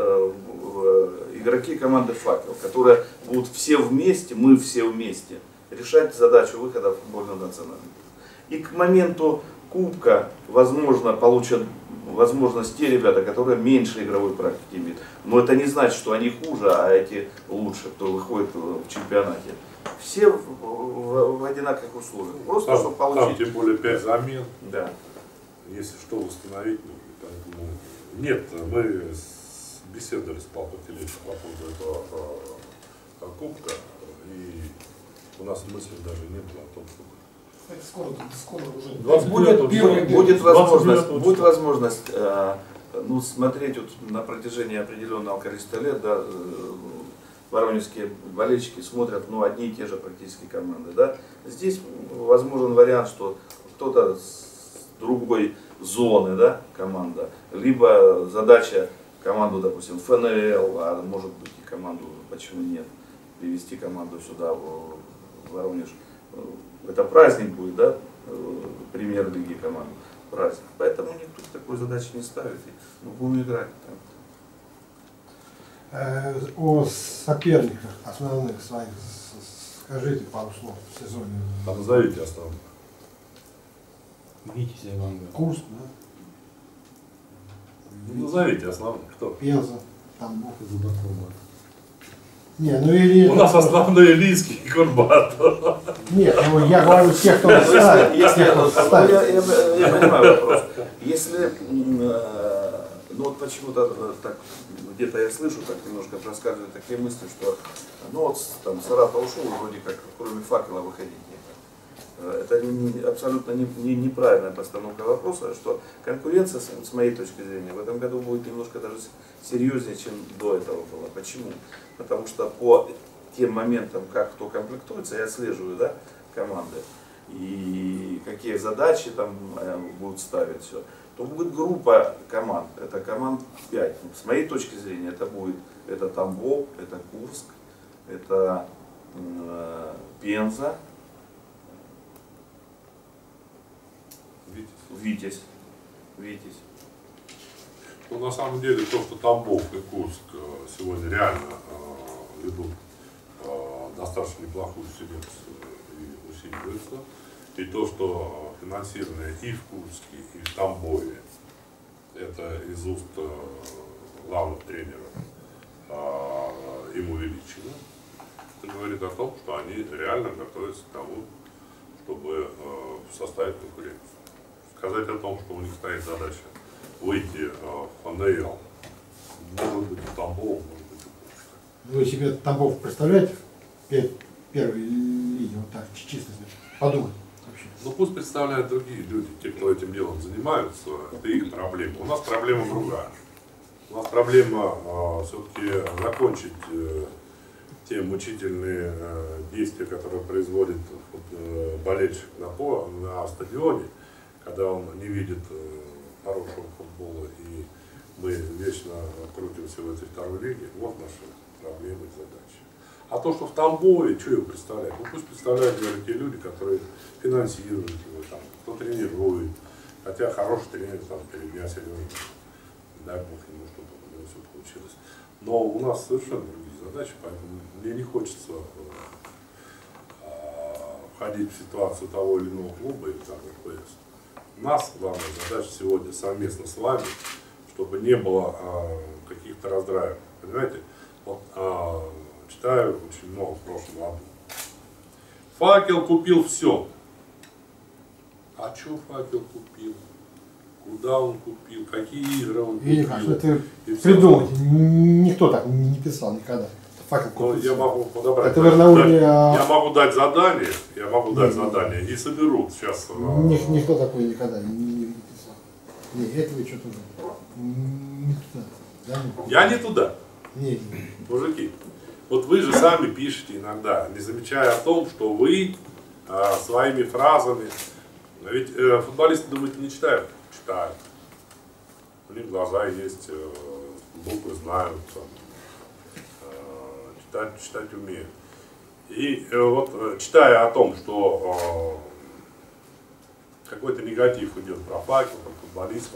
игроки команды «Факел», которые будут все вместе, мы все вместе, решать задачу выхода в футбольную национальную. И к моменту кубка, возможно, получат возможность те ребята, которые меньше игровой практики имеют. Но это не значит, что они хуже, а эти лучше, кто выходит в чемпионате. Все в одинаковых условиях. Просто чтобы получить. Там тем более 5 замен. Да. Если что восстановить, нет, мы беседовали с Павлом Пантелеичем по поводу этого кубка, и у нас мысли даже не было о том, чтобы... Скоро уже Будет возможность ну, смотреть вот на протяжении определенного количества лет, да, воронежские болельщики смотрят, ну, одни и те же практически команды, да. Здесь возможен вариант, что кто-то с другой зоны, да, команда, либо задача команду, допустим, ФНЛ, а может быть и команду почему нет, привести команду сюда, в Воронеж. Это праздник будет, да, премьер-лиги команды, праздник. Поэтому никто такой задачи не ставит, и мы будем играть. О соперниках основных своих скажите пару слов в сезоне. А назовите основных. Витязь Авангард. Курск, да? Ну, назовите основных. Кто? Пенза, Тамбов. Зубакова. Не, ну или... У нас основные Лиски и Курбат. Нет, ну я говорю тех, кто ставит. Я понимаю вопрос. Если, ну вот почему-то так, где-то я слышу, так немножко проскальзывают такие мысли, что ну вот там Саратов ушел, вроде как кроме Факела выходить нет. Это абсолютно неправильная постановка вопроса, что конкуренция, с моей точки зрения, в этом году будет немножко даже серьезнее, чем до этого было. Почему? Потому что по тем моментам, как кто комплектуется, я отслеживаю, да, команды, и какие задачи там будут ставить, все, то будет группа команд, это команд 5. С моей точки зрения, это Тамбов, это Курск, это Пенза, Витязь. Ну, на самом деле, то, что Тамбов и Курск сегодня реально ведут достаточно неплохую селекцию и усиливаются, и то, что финансирование и в Курске, и в Тамбове, это из уст главных тренеров им увеличено, это говорит о том, что они реально готовятся к тому, чтобы составить конкуренцию. Сказать о том, что у них стоит задача выйти в ФНЛ, может быть, в Тамбов, может быть, в Курск. Вы себе Тамбов представляете в первой лиге, вот так, чисто подумать вообще? Ну пусть представляют другие люди, те, кто этим делом занимаются, это их проблема. У нас проблема другая. У нас проблема все-таки закончить те мучительные действия, которые производит болельщик на стадионе, когда он не видит хорошего футбола, и мы вечно крутимся в этой второй лиге. Вот наши проблемы и задачи. А то, что в Тамбове, что его представляет? Ну пусть представляют, говорят, те люди, которые финансируют его, там, кто тренирует. Хотя хороший тренер, там, перед меня Сережа, дай бог ему, чтобы у него все получилось. Но у нас совершенно другие задачи, поэтому мне не хочется входить в ситуацию того или иного клуба или там РПС. У нас главная задача сегодня совместно с вами, чтобы не было каких-то раздраев. Понимаете? Вот, читаю очень много в прошлом году. Факел купил все. А что Факел купил? Куда он купил? Какие игры он купил? Видите, как это придумать. Никто так не писал никогда. Факел купил. Я могу подобрать. Это на уровне... Я могу дать задание, и соберут сейчас. Никто такой никогда не писал. Нет, это вы что-то не туда. Да? Я не туда. Нет. Мужики, вот вы же сами пишете иногда, не замечая о том, что вы своими фразами, ведь футболисты, думаете, не читают? Читают. У них глаза есть, буквы знают, читать умеют. И вот читая о том, что какой-то негатив идет про Факел, про футболистов,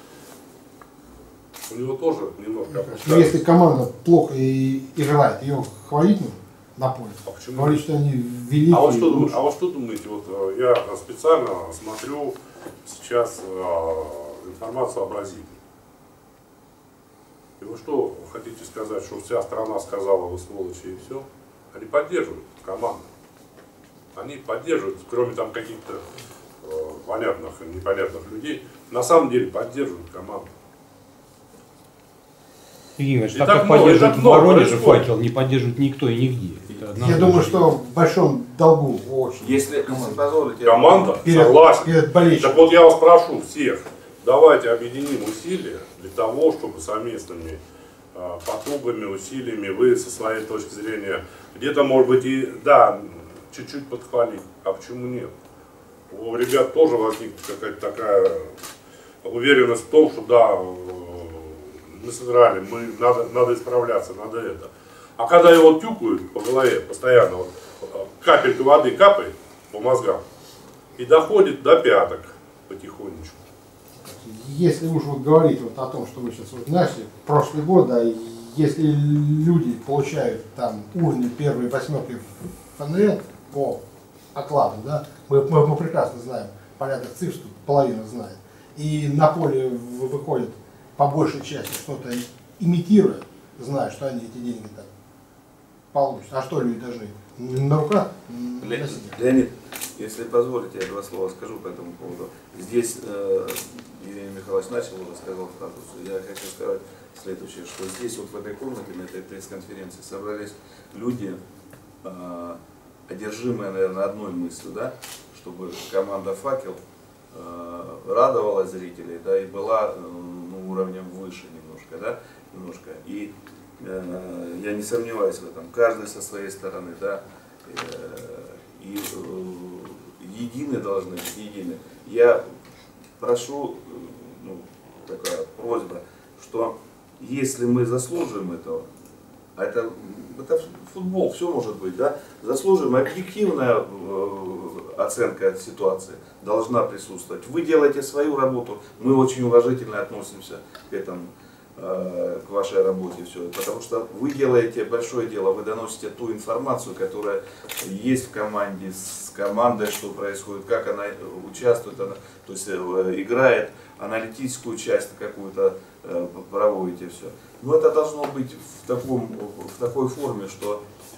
у него тоже немножко... Но если команда плохо играет, ее хвалить нужно на поле. А почему? Говорить, что они великие. А вот что думаете? Вот я специально смотрю сейчас информацию о Бразилии. И вы что хотите сказать, что вся страна сказала, вы сволочи и все? Они поддерживают команду. Они поддерживают, кроме там каких-то понятных и непонятных людей, на самом деле поддерживают команду. Игорь, так как поддерживает в Воронеже Факел, не поддерживает никто и нигде. Я думаю, что в большом долгу очень. Если позволите... Команда, согласен. Перед болельщиком. Так вот я вас прошу всех, давайте объединим усилия для того, чтобы совместными потугами, усилиями вы со своей точки зрения где-то, может быть, и да, чуть-чуть подхвалить. А почему нет? У ребят тоже возникнет какая-то такая уверенность в том, что да, мы сыграли, надо исправляться, надо это. А когда его тюкают по голове постоянно, вот, капелька воды капает по мозгам и доходит до пяток потихонечку. Если уж вот говорить вот о том, что вы сейчас вот начали, прошлый год, да, если люди получают там уровни первой восьмерки ФНЛ по окладу, да, мы прекрасно знаем порядок цифр, что половина знает, и на поле выходит по большей части что-то имитируя, зная, что они эти деньги так получат. А что люди должны? На руках? Леонид, если позволите, я два слова скажу по этому поводу. Здесь Евгений Михайлович начал, уже сказал статус. Я хочу сказать следующее, что здесь вот в этой комнате, на этой пресс-конференции собрались люди, одержимые, наверное, одной мыслью, да, чтобы команда «Факел» радовала зрителей, да, и была уровнем выше немножко, да, немножко. И я не сомневаюсь в этом, каждый со своей стороны, да, и едины должны быть, едины. Я прошу, такая просьба, что если мы заслуживаем этого, а это футбол, все может быть, да, заслуживаем, объективная оценка ситуации должна присутствовать. Вы делаете свою работу, мы очень уважительно относимся к этому, к вашей работе, все, потому что вы делаете большое дело, вы доносите ту информацию, которая есть в команде, с командой, что происходит, как она участвует, она, то есть играет, аналитическую часть какую-то проводите, все. Но это должно быть в такой форме, что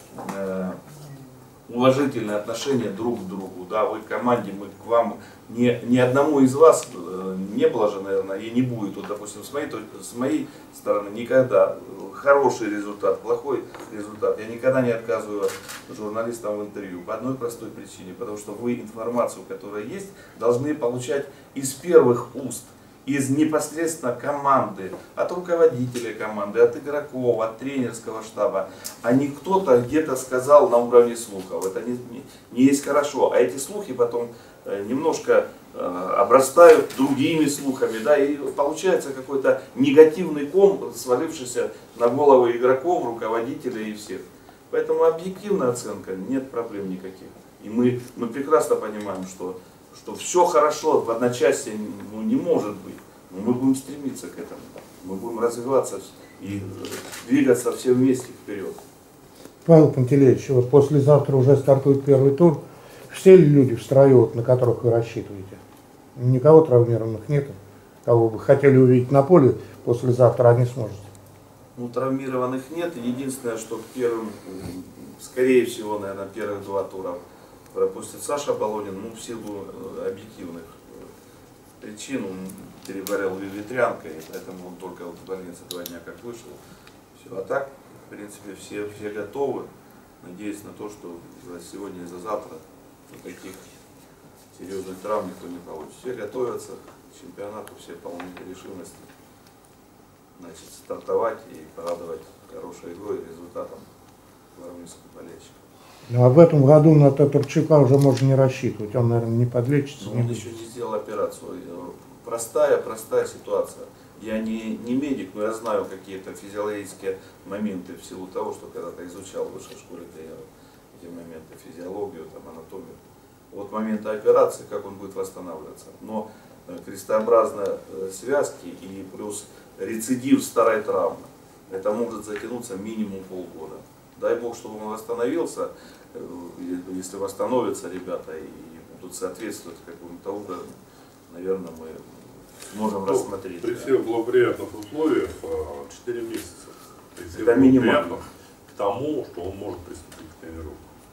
уважительное отношение друг к другу, да, вы к команде, мы к вам, ни одному из вас не было же, наверное, и не будет, вот, допустим, с моей стороны никогда хороший результат, плохой результат, я никогда не отказываю журналистам в интервью по одной простой причине, потому что вы информацию, которая есть, должны получать из первых уст, из непосредственно команды, от руководителей команды, от игроков, от тренерского штаба, а не кто-то где-то сказал на уровне слухов. Это не есть хорошо. А эти слухи потом немножко обрастают другими слухами, да, и получается какой-то негативный ком, свалившийся на головы игроков, руководителей и всех. Поэтому объективная оценка, нет проблем никаких. И мы прекрасно понимаем, что все хорошо в одночасье не может быть. Но мы будем стремиться к этому. Мы будем развиваться и двигаться все вместе вперед. Павел Пантелеевич, вот послезавтра уже стартует первый тур. Все ли люди в строю, на которых вы рассчитываете? Никого травмированных нет? Кого бы хотели увидеть на поле, послезавтра, а не сможете? Ну, травмированных нет. Единственное, что первым, скорее всего, наверное, первых два тура пропустит Саша Болонин, в силу объективных причин. Он переболел ветрянкой, поэтому он только в больнице 2 дня как вышел. Все. А так, в принципе, все готовы. Надеюсь на то, что за сегодня и за завтра таких серьезных травм никто не получит. Все готовятся к чемпионату, все полны решимости, значит, стартовать и порадовать хорошей игрой и результатом воронежских болельщиков. Ну а в этом году на Татарчука уже можно не рассчитывать, он, наверное, не подлечится. Он еще не сделал операцию. Простая ситуация. Я не медик, но я знаю какие-то физиологические моменты в силу того, что когда-то изучал в высшей школе эти моменты, физиологию, там, анатомию. Вот момента операции, как он будет восстанавливаться. Но крестообразные связки и плюс рецидив старой травмы, это может затянуться минимум полгода. Дай Бог, чтобы он восстановился, если восстановятся ребята и будут соответствовать какому-то уровню, наверное, мы сможем рассмотреть. При всех благоприятных условиях 4 месяца. При всех это минимально. К тому, что он может приступить к тренировке.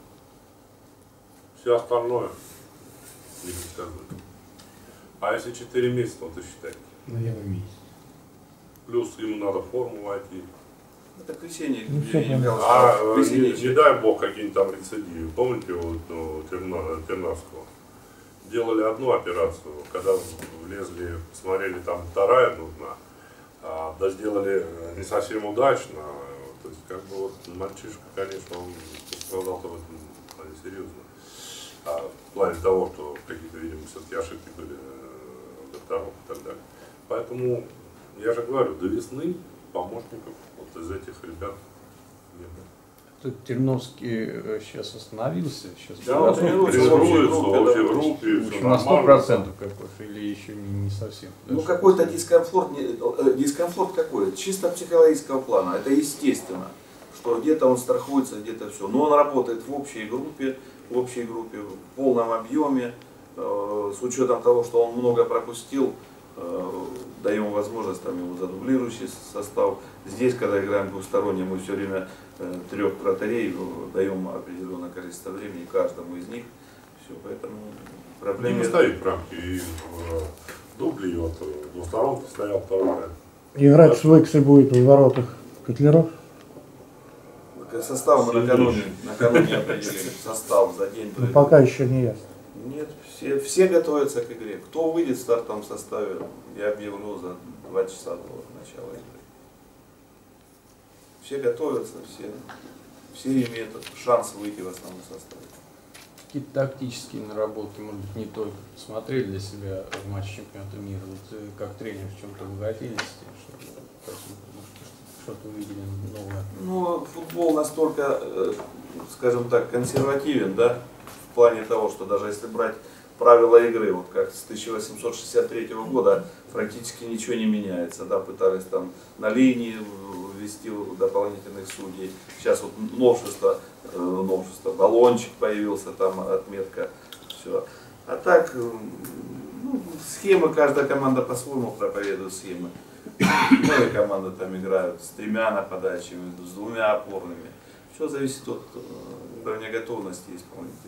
Все остальное не предсказуемо. А если 4 месяца, то считайте. Наверное, месяц. Плюс ему надо форму войти. Это крещение. Не дай бог какие-нибудь там рецидивы. Помните Тернавского? Делали одну операцию, когда влезли, смотрели, там вторая нужна, да сделали не совсем удачно. То есть как бы вот мальчишка, конечно, он пострадал в этом плане серьезно. В плане того, что какие-то, видимо, все-таки ошибки были докторов и так далее. Поэтому я же говорю, до весны помощников вот из этих ребят Тут Терновский сейчас остановился, сейчас Да, он тренируется Тренируется в вообще общей в группе, в все общем, на нормально. 100% какой-то, или еще не совсем. Ну Даже какой-то дискомфорт, дискомфорт какой? Чисто психологического плана. Это естественно, что где-то он страхуется, где-то все. Но он работает в общей группе, в полном объеме, с учетом того, что он много пропустил, даем возможность там ему задублирующий состав. Здесь, когда играем двусторонне, мы все время 3 вратарей даем определенное количество времени каждому из них. Все, поэтому проблема. Не стоит в рамке. И в дубле, вот в двусторонке стоял второй вариант. Играть с Вексель будет в воротах Котляров. Состав мы накануне определили. Состав за день. Но пока еще не ясно. Нет, все готовятся к игре. Кто выйдет в стартовом составе, я объявлю за 2 часа до начала игры. Все готовятся, все имеют шанс выйти в основном составе. какие-то тактические наработки, может быть, не только посмотрели для себя в матче чемпионата мира. Вот как тренер в чем-то обогатились, что-то увидели новое. Ну, футбол настолько, скажем так, консервативен, да, в плане того, что даже если брать правила игры, вот как с 1863 года практически ничего не меняется, да, пытались там на линии ввести дополнительных судей. Сейчас вот новшество, баллончик появился, там отметка, все. А так, ну, схемы, каждая команда по-своему проповедует схемы. Многие команды там играют с 3 нападающими, с 2 опорными. Все зависит от уровня готовности исполнителя.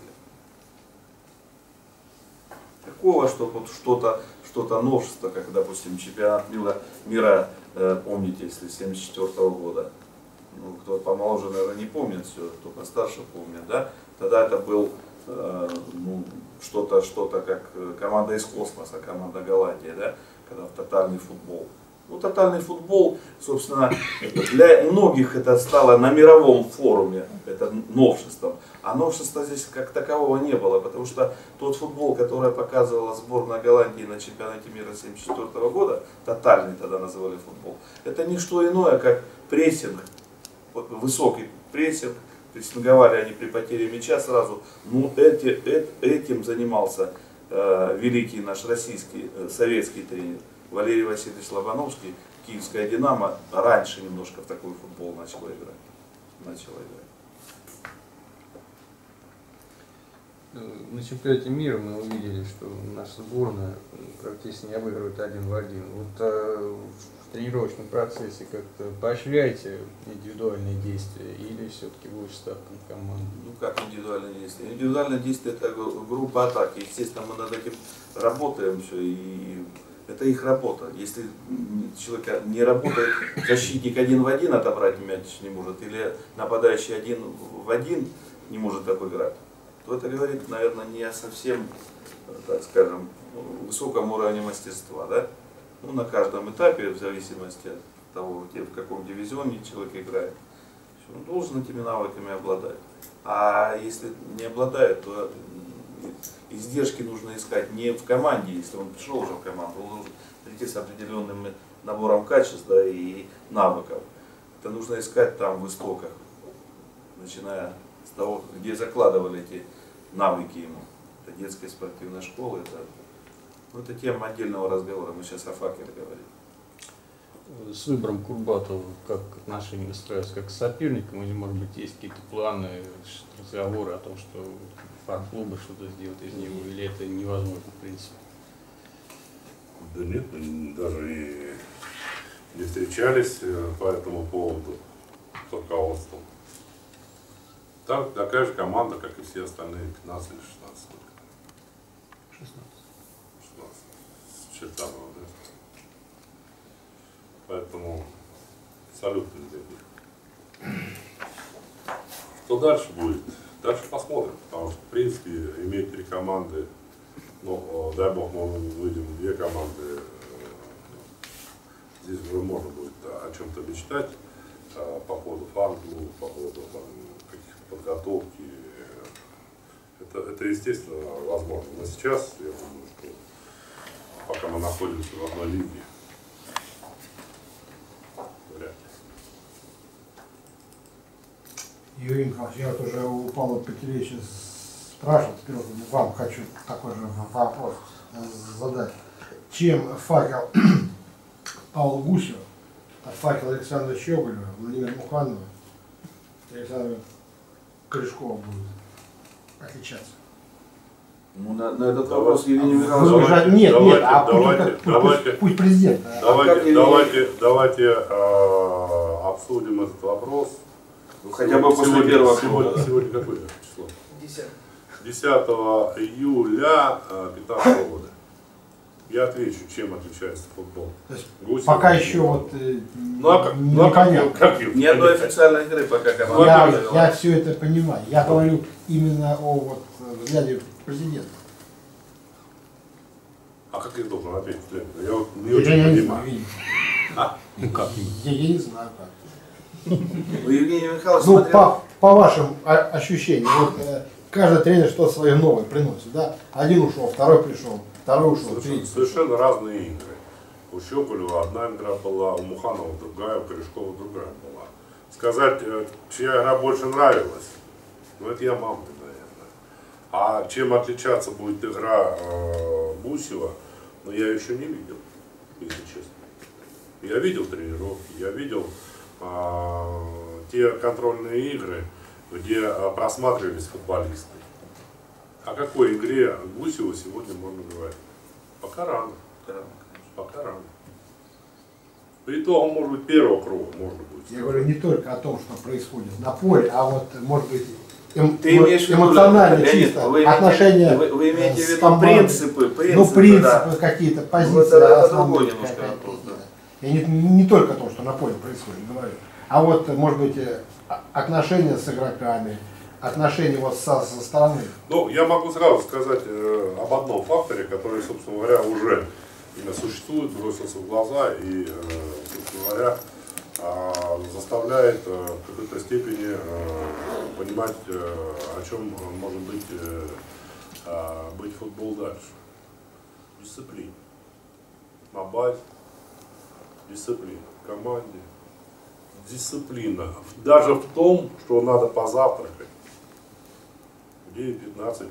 Такого, что вот что-то новшество, как, допустим, чемпионат мира, помните, если 1974 года. Ну, кто помоложе, наверное, не помнит все, кто постарше помнит, да? Тогда это был ну, что-то как команда из космоса, команда Голландии, да? Когда в тотальный футбол. Ну, тотальный футбол, собственно, для многих это стало на мировом форуме, это новшеством. А новшества здесь как такового не было, потому что тот футбол, который показывала сборная Голландии на чемпионате мира 1974 года, тотальный тогда называли футбол, это не что иное, как прессинг, высокий прессинг, прессинговали они при потере мяча сразу. Ну, этим занимался великий наш российский, советский тренер. Валерий Васильевич Лобановский, киевская «Динамо», раньше немножко в такой футбол начала играть. На чемпионате мира мы увидели, что наша сборная практически не обыгрывает 1 в 1. Вот в тренировочном процессе как-то поощряете индивидуальные действия или все-таки больше ставка на команду? Ну как индивидуальные действия? Индивидуальные действия это группа атаки. Естественно, мы над этим работаем все, и это их работа. Если человек не работает, защитник 1 в 1 отобрать мяч не может, или нападающий 1 в 1 не может обыграть, то это говорит, наверное, не о совсем, так скажем, высоком уровне мастерства. Да? Ну, на каждом этапе, в зависимости от того, в каком дивизионе человек играет, он должен этими навыками обладать. А если не обладает, то издержки нужно искать не в команде, если он пришел уже в команду, он должен прийти с определенным набором качеств, да, и навыков. Это нужно искать там в истоках, начиная с того, где закладывали эти навыки ему. Это детская спортивная школа, это тема отдельного разговора, мы сейчас о факеле говорим. С выбором Курбатова как отношения выстраиваются, как с соперником, или, может быть, есть какие-то планы, разговоры о том, что фан-клуба что-то сделать из него, или это невозможно в принципе? Да нет, мы даже и не встречались по этому поводу с руководством. Так, такая же команда, как и все остальные, 15 или 16 лет. 16. С Чертанова, да? Поэтому салют для них. Что дальше будет? Дальше посмотрим, потому что, в принципе, иметь 3 команды, ну, дай бог, мы выйдем 2 команды, здесь уже можно будет о чем-то мечтать, по поводу фан-клуба, по поводу каких-то подготовки. Это естественно возможно. Но сейчас, я думаю, что пока мы находимся в одной лиге, вряд ли. Юрий Михайлович, я вот уже у Павла Пантелеича спрашивал, теперь вот вам хочу такой же вопрос задать. Чем факел Павла Гусева, а факел Александра Щеголева, Владимира Муханова и Александра Корешкова будет отличаться? Ну, на этот вопрос Евгений Вы Михайлович. уже- нет, давайте, пусть президент. Давайте обсудим этот вопрос. Хотя бы после первого круга. Сегодня какое число? 10. 10 июля 2015 года. Я отвечу, чем отличается футбол. То есть Гусев. пока еще вот непонятно. как Ни одной официальной игры пока команда не провела. Я все это понимаю. Я говорю именно о вот взгляде президента. А как я должен ответить? Я вот не Я очень не понимаю. знаю, видите. Ну как? Я не знаю как. Ну, Евгений Михайлович Ну, смотрел. по вашим ощущениям, вот, каждый тренер что-то свое новое приносит, да? Один ушел, второй пришел, второй ушел, третий. Совершенно разные игры. У Щеголева одна игра была, у Муханова другая, у Корешкова другая была. Сказать, чья игра больше нравилась, ну это я могу, наверное. А чем отличаться будет игра Гусева, ну я еще не видел, если честно. Я видел тренировки, я видел те контрольные игры, где просматривались футболисты. О какой игре Гусева сегодня можно говорить? Пока рано. Пока рано. По итогам, может быть, первого круга можно будет. Я говорю не только о том, что происходит на поле, а вот, может быть, Ты имеешь в виду, эмоционально Леонид, чисто, вы имеете- отношения вы имеете в с виду командой. принципы, Ну, принципы да. какие-то, Ну, позиции. это основные другой немножко какие-то. вопрос, да. Я не только о том, что на поле происходит, говорю. А вот, может быть, отношения с игроками, отношения вот со стороны. Ну, я могу сразу сказать об одном факторе, который, собственно говоря, уже существует, бросился в глаза и, собственно говоря, заставляет в какой-то степени понимать, о чем может быть футбол дальше. Дисциплина. На базе. Дисциплина в команде. Дисциплина. Даже в том, что надо позавтракать. 9:15, 9:30.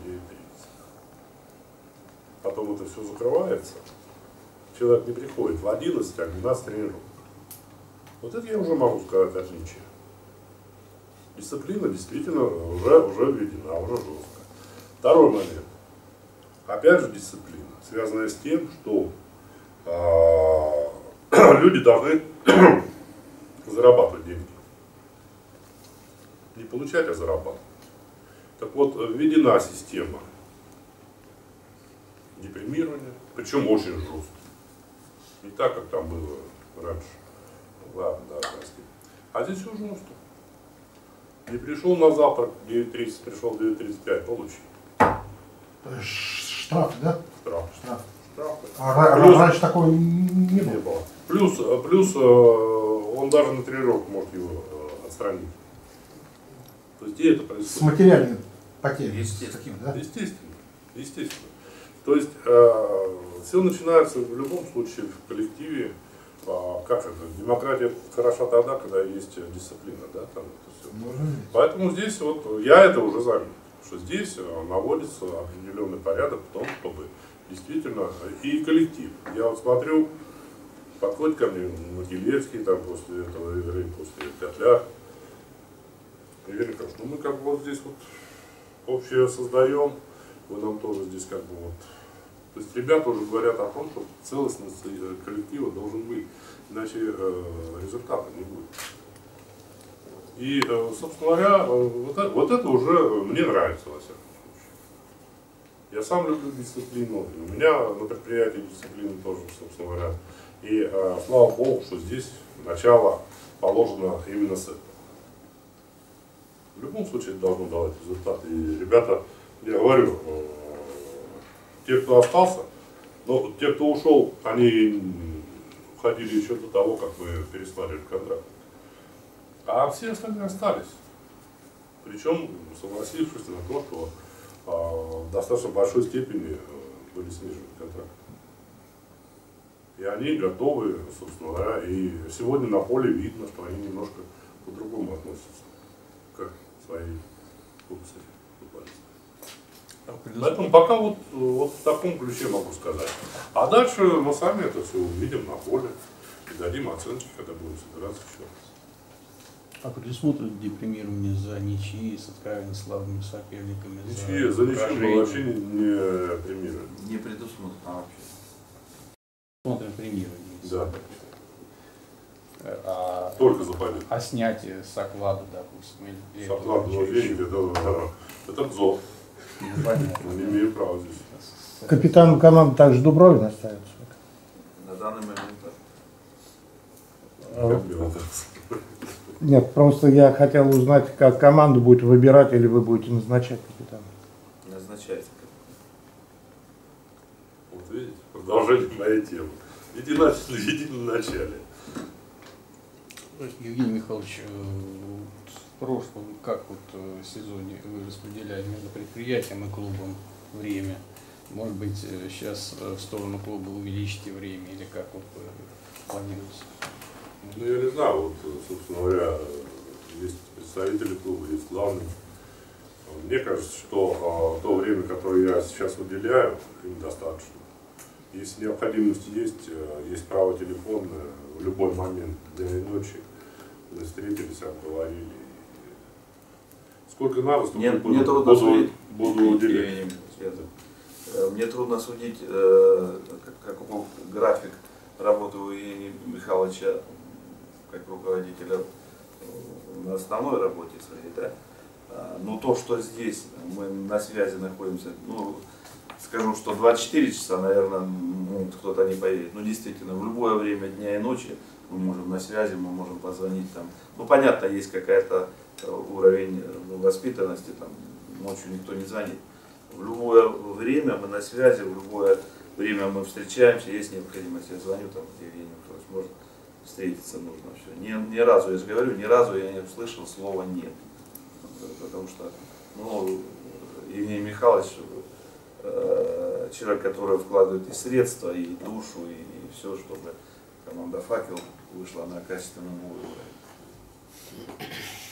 Потом это все закрывается. Человек не приходит в 11, а в 12 тренировок. Вот это я уже могу сказать отличие. Дисциплина действительно уже введена, уже жестко. Второй момент. Опять же дисциплина, связанная с тем, что люди должны зарабатывать деньги. Не получать, а зарабатывать. Так вот, введена система депримирования, причем очень жестко. Не так, как там было раньше. Ладно, да, прости. А здесь все жестко. Не пришел на завтрак, 9:30, пришел 9:35, получи. Штрафы, да? Штраф. Штраф. Штрафы. А Плюс- раньше такого не Не было. было. Плюс он даже на тренировку может его отстранить. То есть где это С происходит? материальными потерями. Естественно. С таким, да? Естественно. Естественно. То есть все начинается в любом случае в коллективе. Как это? Демократия хороша тогда, когда есть дисциплина, да, там это все. Можно ли? Поэтому здесь вот я это уже заметил, что здесь наводится определенный порядок в том, чтобы действительно и коллектив. Я вот смотрю, подходит ко мне Могилевский там после этого игры, после Котляр. Евгений Николаевич, ну мы как бы вот здесь вот общее создаем, вы нам тоже здесь как бы вот. То есть ребята уже говорят о том, что целостность коллектива должен быть, иначе результата не будет. И, собственно говоря, вот это уже мне нравится во всяком случае. Я сам люблю дисциплину, у меня на предприятии дисциплина тоже, собственно говоря. И слава богу, что здесь начало положено именно с этого. В любом случае это должно давать результат. И ребята, я говорю, те, кто остался, но те, кто ушел, они уходили еще до того, как мы пересматривали контракт. А все остальные остались. Причем согласившись на то, что в достаточно большой степени были снижены контракты. И они готовы, собственно говоря, и сегодня на поле видно, что они немножко по-другому относятся к своей функции футболиста. Поэтому пока вот в таком ключе могу сказать. А дальше мы сами это все увидим на поле и дадим оценки, когда будем собираться еще раз. А предусмотрят депримирование за ничьи с откровенно слабыми соперниками? Ничьи, за ничью мы вообще не премируем. Не предусмотрено вообще. Смотрим премирование. Да. А, Только за победу. а снятие с оклада, допустим, или С окладом денег это БЗО. Ну, понятно. Мы не имеем права здесь. Капитаном команды также Дубровин остается. На данный момент так. Как Белгород. Нет, просто я хотел узнать, как команда будет выбирать или вы будете назначать капитана. Назначается. Вот видите, продолжение моей темы. Едино начале. Евгений Михайлович, в прошлом, как вот сезоне вы распределяли между предприятием и клубом время? Может быть, сейчас в сторону клуба увеличите время или как вот вы планируете? Ну, я не знаю, вот, собственно говоря, есть представители клуба, есть главный. Мне кажется, что то время, которое я сейчас выделяю, им достаточно. Если необходимость есть право телефонное, в любой момент дня и ночи мы встретились, обговорили. Сколько надо, столько Мне трудно судить. буду уделять. Мне трудно судить, каков график работы у Евгения Михайловича как руководителя на основной работе своей, да. Но то, что здесь мы на связи находимся, ну, скажу, что 24 часа, наверное, кто-то не поверит. Но действительно, в любое время дня и ночи мы можем на связи, мы можем позвонить там. Ну, понятно, есть какая-то уровень воспитанности, там, ночью никто не звонит. В любое время мы на связи, в любое время мы встречаемся, есть необходимость, я звоню там, Евгений Михайлович, может встретиться нужно. Все. Ни разу, я же говорю, ни разу я не услышал слова «нет». Потому что, ну, Евгений Михайлович, человек, который вкладывает и средства, и душу, и все, чтобы команда «Факел» вышла на качественном уровне.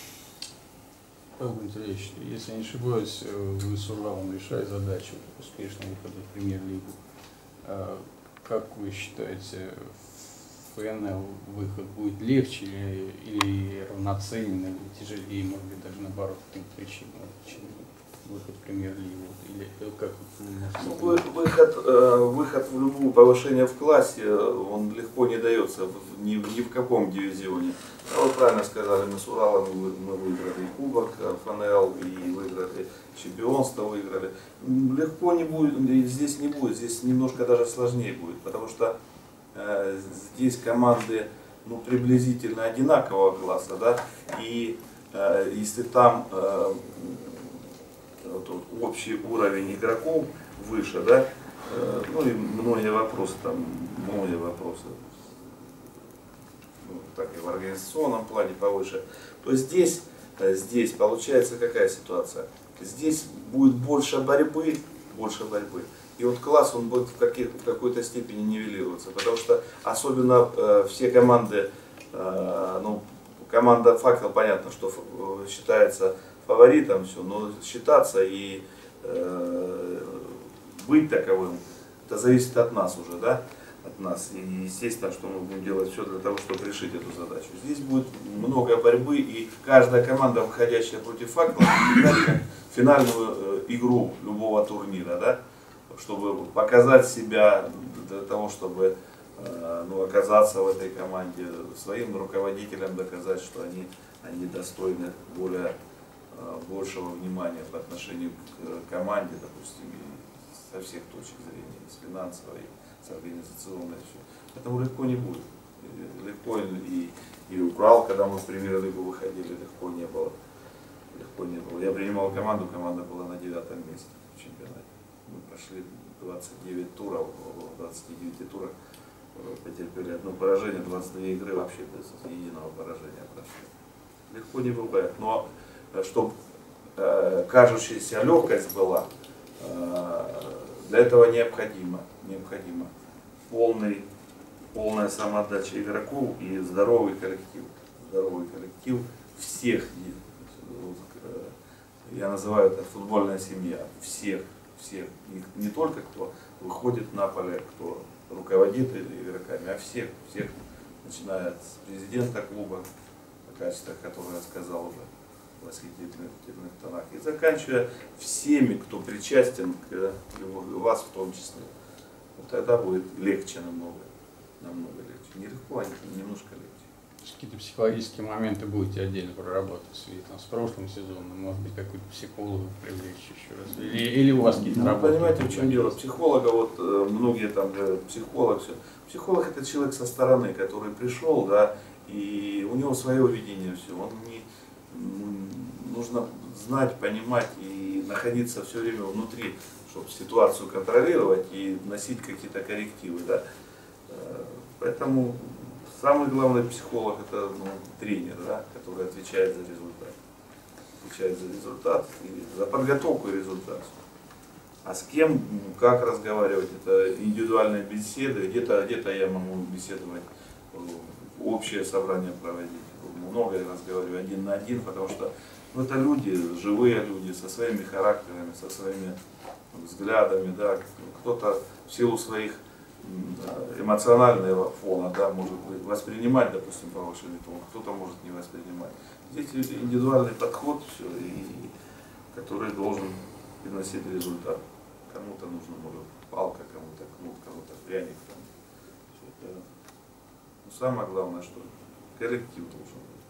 Павел Андреевич, если я не ошибаюсь, вы с Уралом решали задачу успешного выхода в премьер-лигу. Как вы считаете, в ФНЛ выход будет легче или равноценен, или тяжелее, может быть, даже наоборот, по каким причинам, чем выход в премьер-лигу? Или как вы Выход в любое повышение в классе, он легко не дается ни в каком дивизионе. А вы правильно сказали, мы с Уралом мы выиграли и кубок ФНЛ, и выиграли чемпионство, выиграли. Легко не будет, здесь не будет, здесь немножко даже сложнее будет, потому что здесь команды, ну, приблизительно одинакового класса, да, и если там общий уровень игроков выше, да, ну и многие вопросы, ну, так и в организационном плане повыше, то здесь получается какая ситуация? Здесь будет больше борьбы, и вот класс он будет в какой-то степени нивелироваться, потому что особенно все команды, ну, команда «Факел», понятно, что считается фаворитом, все, но считаться и быть таковым, это зависит от нас уже, да, от нас. И естественно, что мы будем делать все для того, чтобы решить эту задачу. Здесь будет много борьбы, и каждая команда, выходящая против «Факела», играет как финальную игру любого турнира, да, чтобы показать себя, для того, чтобы ну, оказаться в этой команде, своим руководителям доказать, что они достойны большего внимания по отношению к команде, допустим, со всех точек зрения, с финансовой, с организационной, все. Поэтому легко не будет. Легко и Урал, когда мы в премьер-лигу выходили, легко не было. Я принимал команду, команда была на 9-м месте в чемпионате. Мы прошли 29 туров, в 29 турах потерпели одно поражение, 22 игры вообще без единого поражения прошли. Легко не бывает, но чтобы кажущаяся легкость была, для этого необходимо полная самоотдача игроков и здоровый коллектив всех я называю это футбольная семья. Всех. Не только кто выходит на поле, кто руководит игроками, а всех, начиная с президента клуба, о качествах, которые я сказал уже, в восхитительных тонах, и заканчивая всеми, кто причастен к любви, вас в том числе. Вот тогда будет легче намного легче. Нелегко, а немножко легче. Какие-то психологические моменты будете отдельно проработать в связи с прошлым сезоном, может быть, какой-то психолога привлечь еще раз, или у вас какие-то работы? Понимаете, в чем дело? Психолога, вот многие там говорят, психолог, все. Психолог это человек со стороны, который пришел, да, и у него свое видение все. Он не нужно знать, понимать и находиться все время внутри, чтобы ситуацию контролировать и вносить какие-то коррективы, да. Поэтому самый главный психолог это тренер, да, который отвечает за результат. Отвечает за результат, и за подготовку и результат. А с кем, как разговаривать, это индивидуальные беседы, где-то я могу беседовать, общее собрание проводить. Много я разговариваю один на один, потому что это люди, живые люди, со своими характерами, со своими взглядами, да. Кто-то в силу своих эмоционального фона, да, может воспринимать, допустим, повышенный тон, кто-то может не воспринимать. Здесь индивидуальный подход, все, и который должен приносить результат. Кому-то нужна может палка, кому-то кнут, кому-то пряник. Там. Но самое главное, что коллектив должен быть.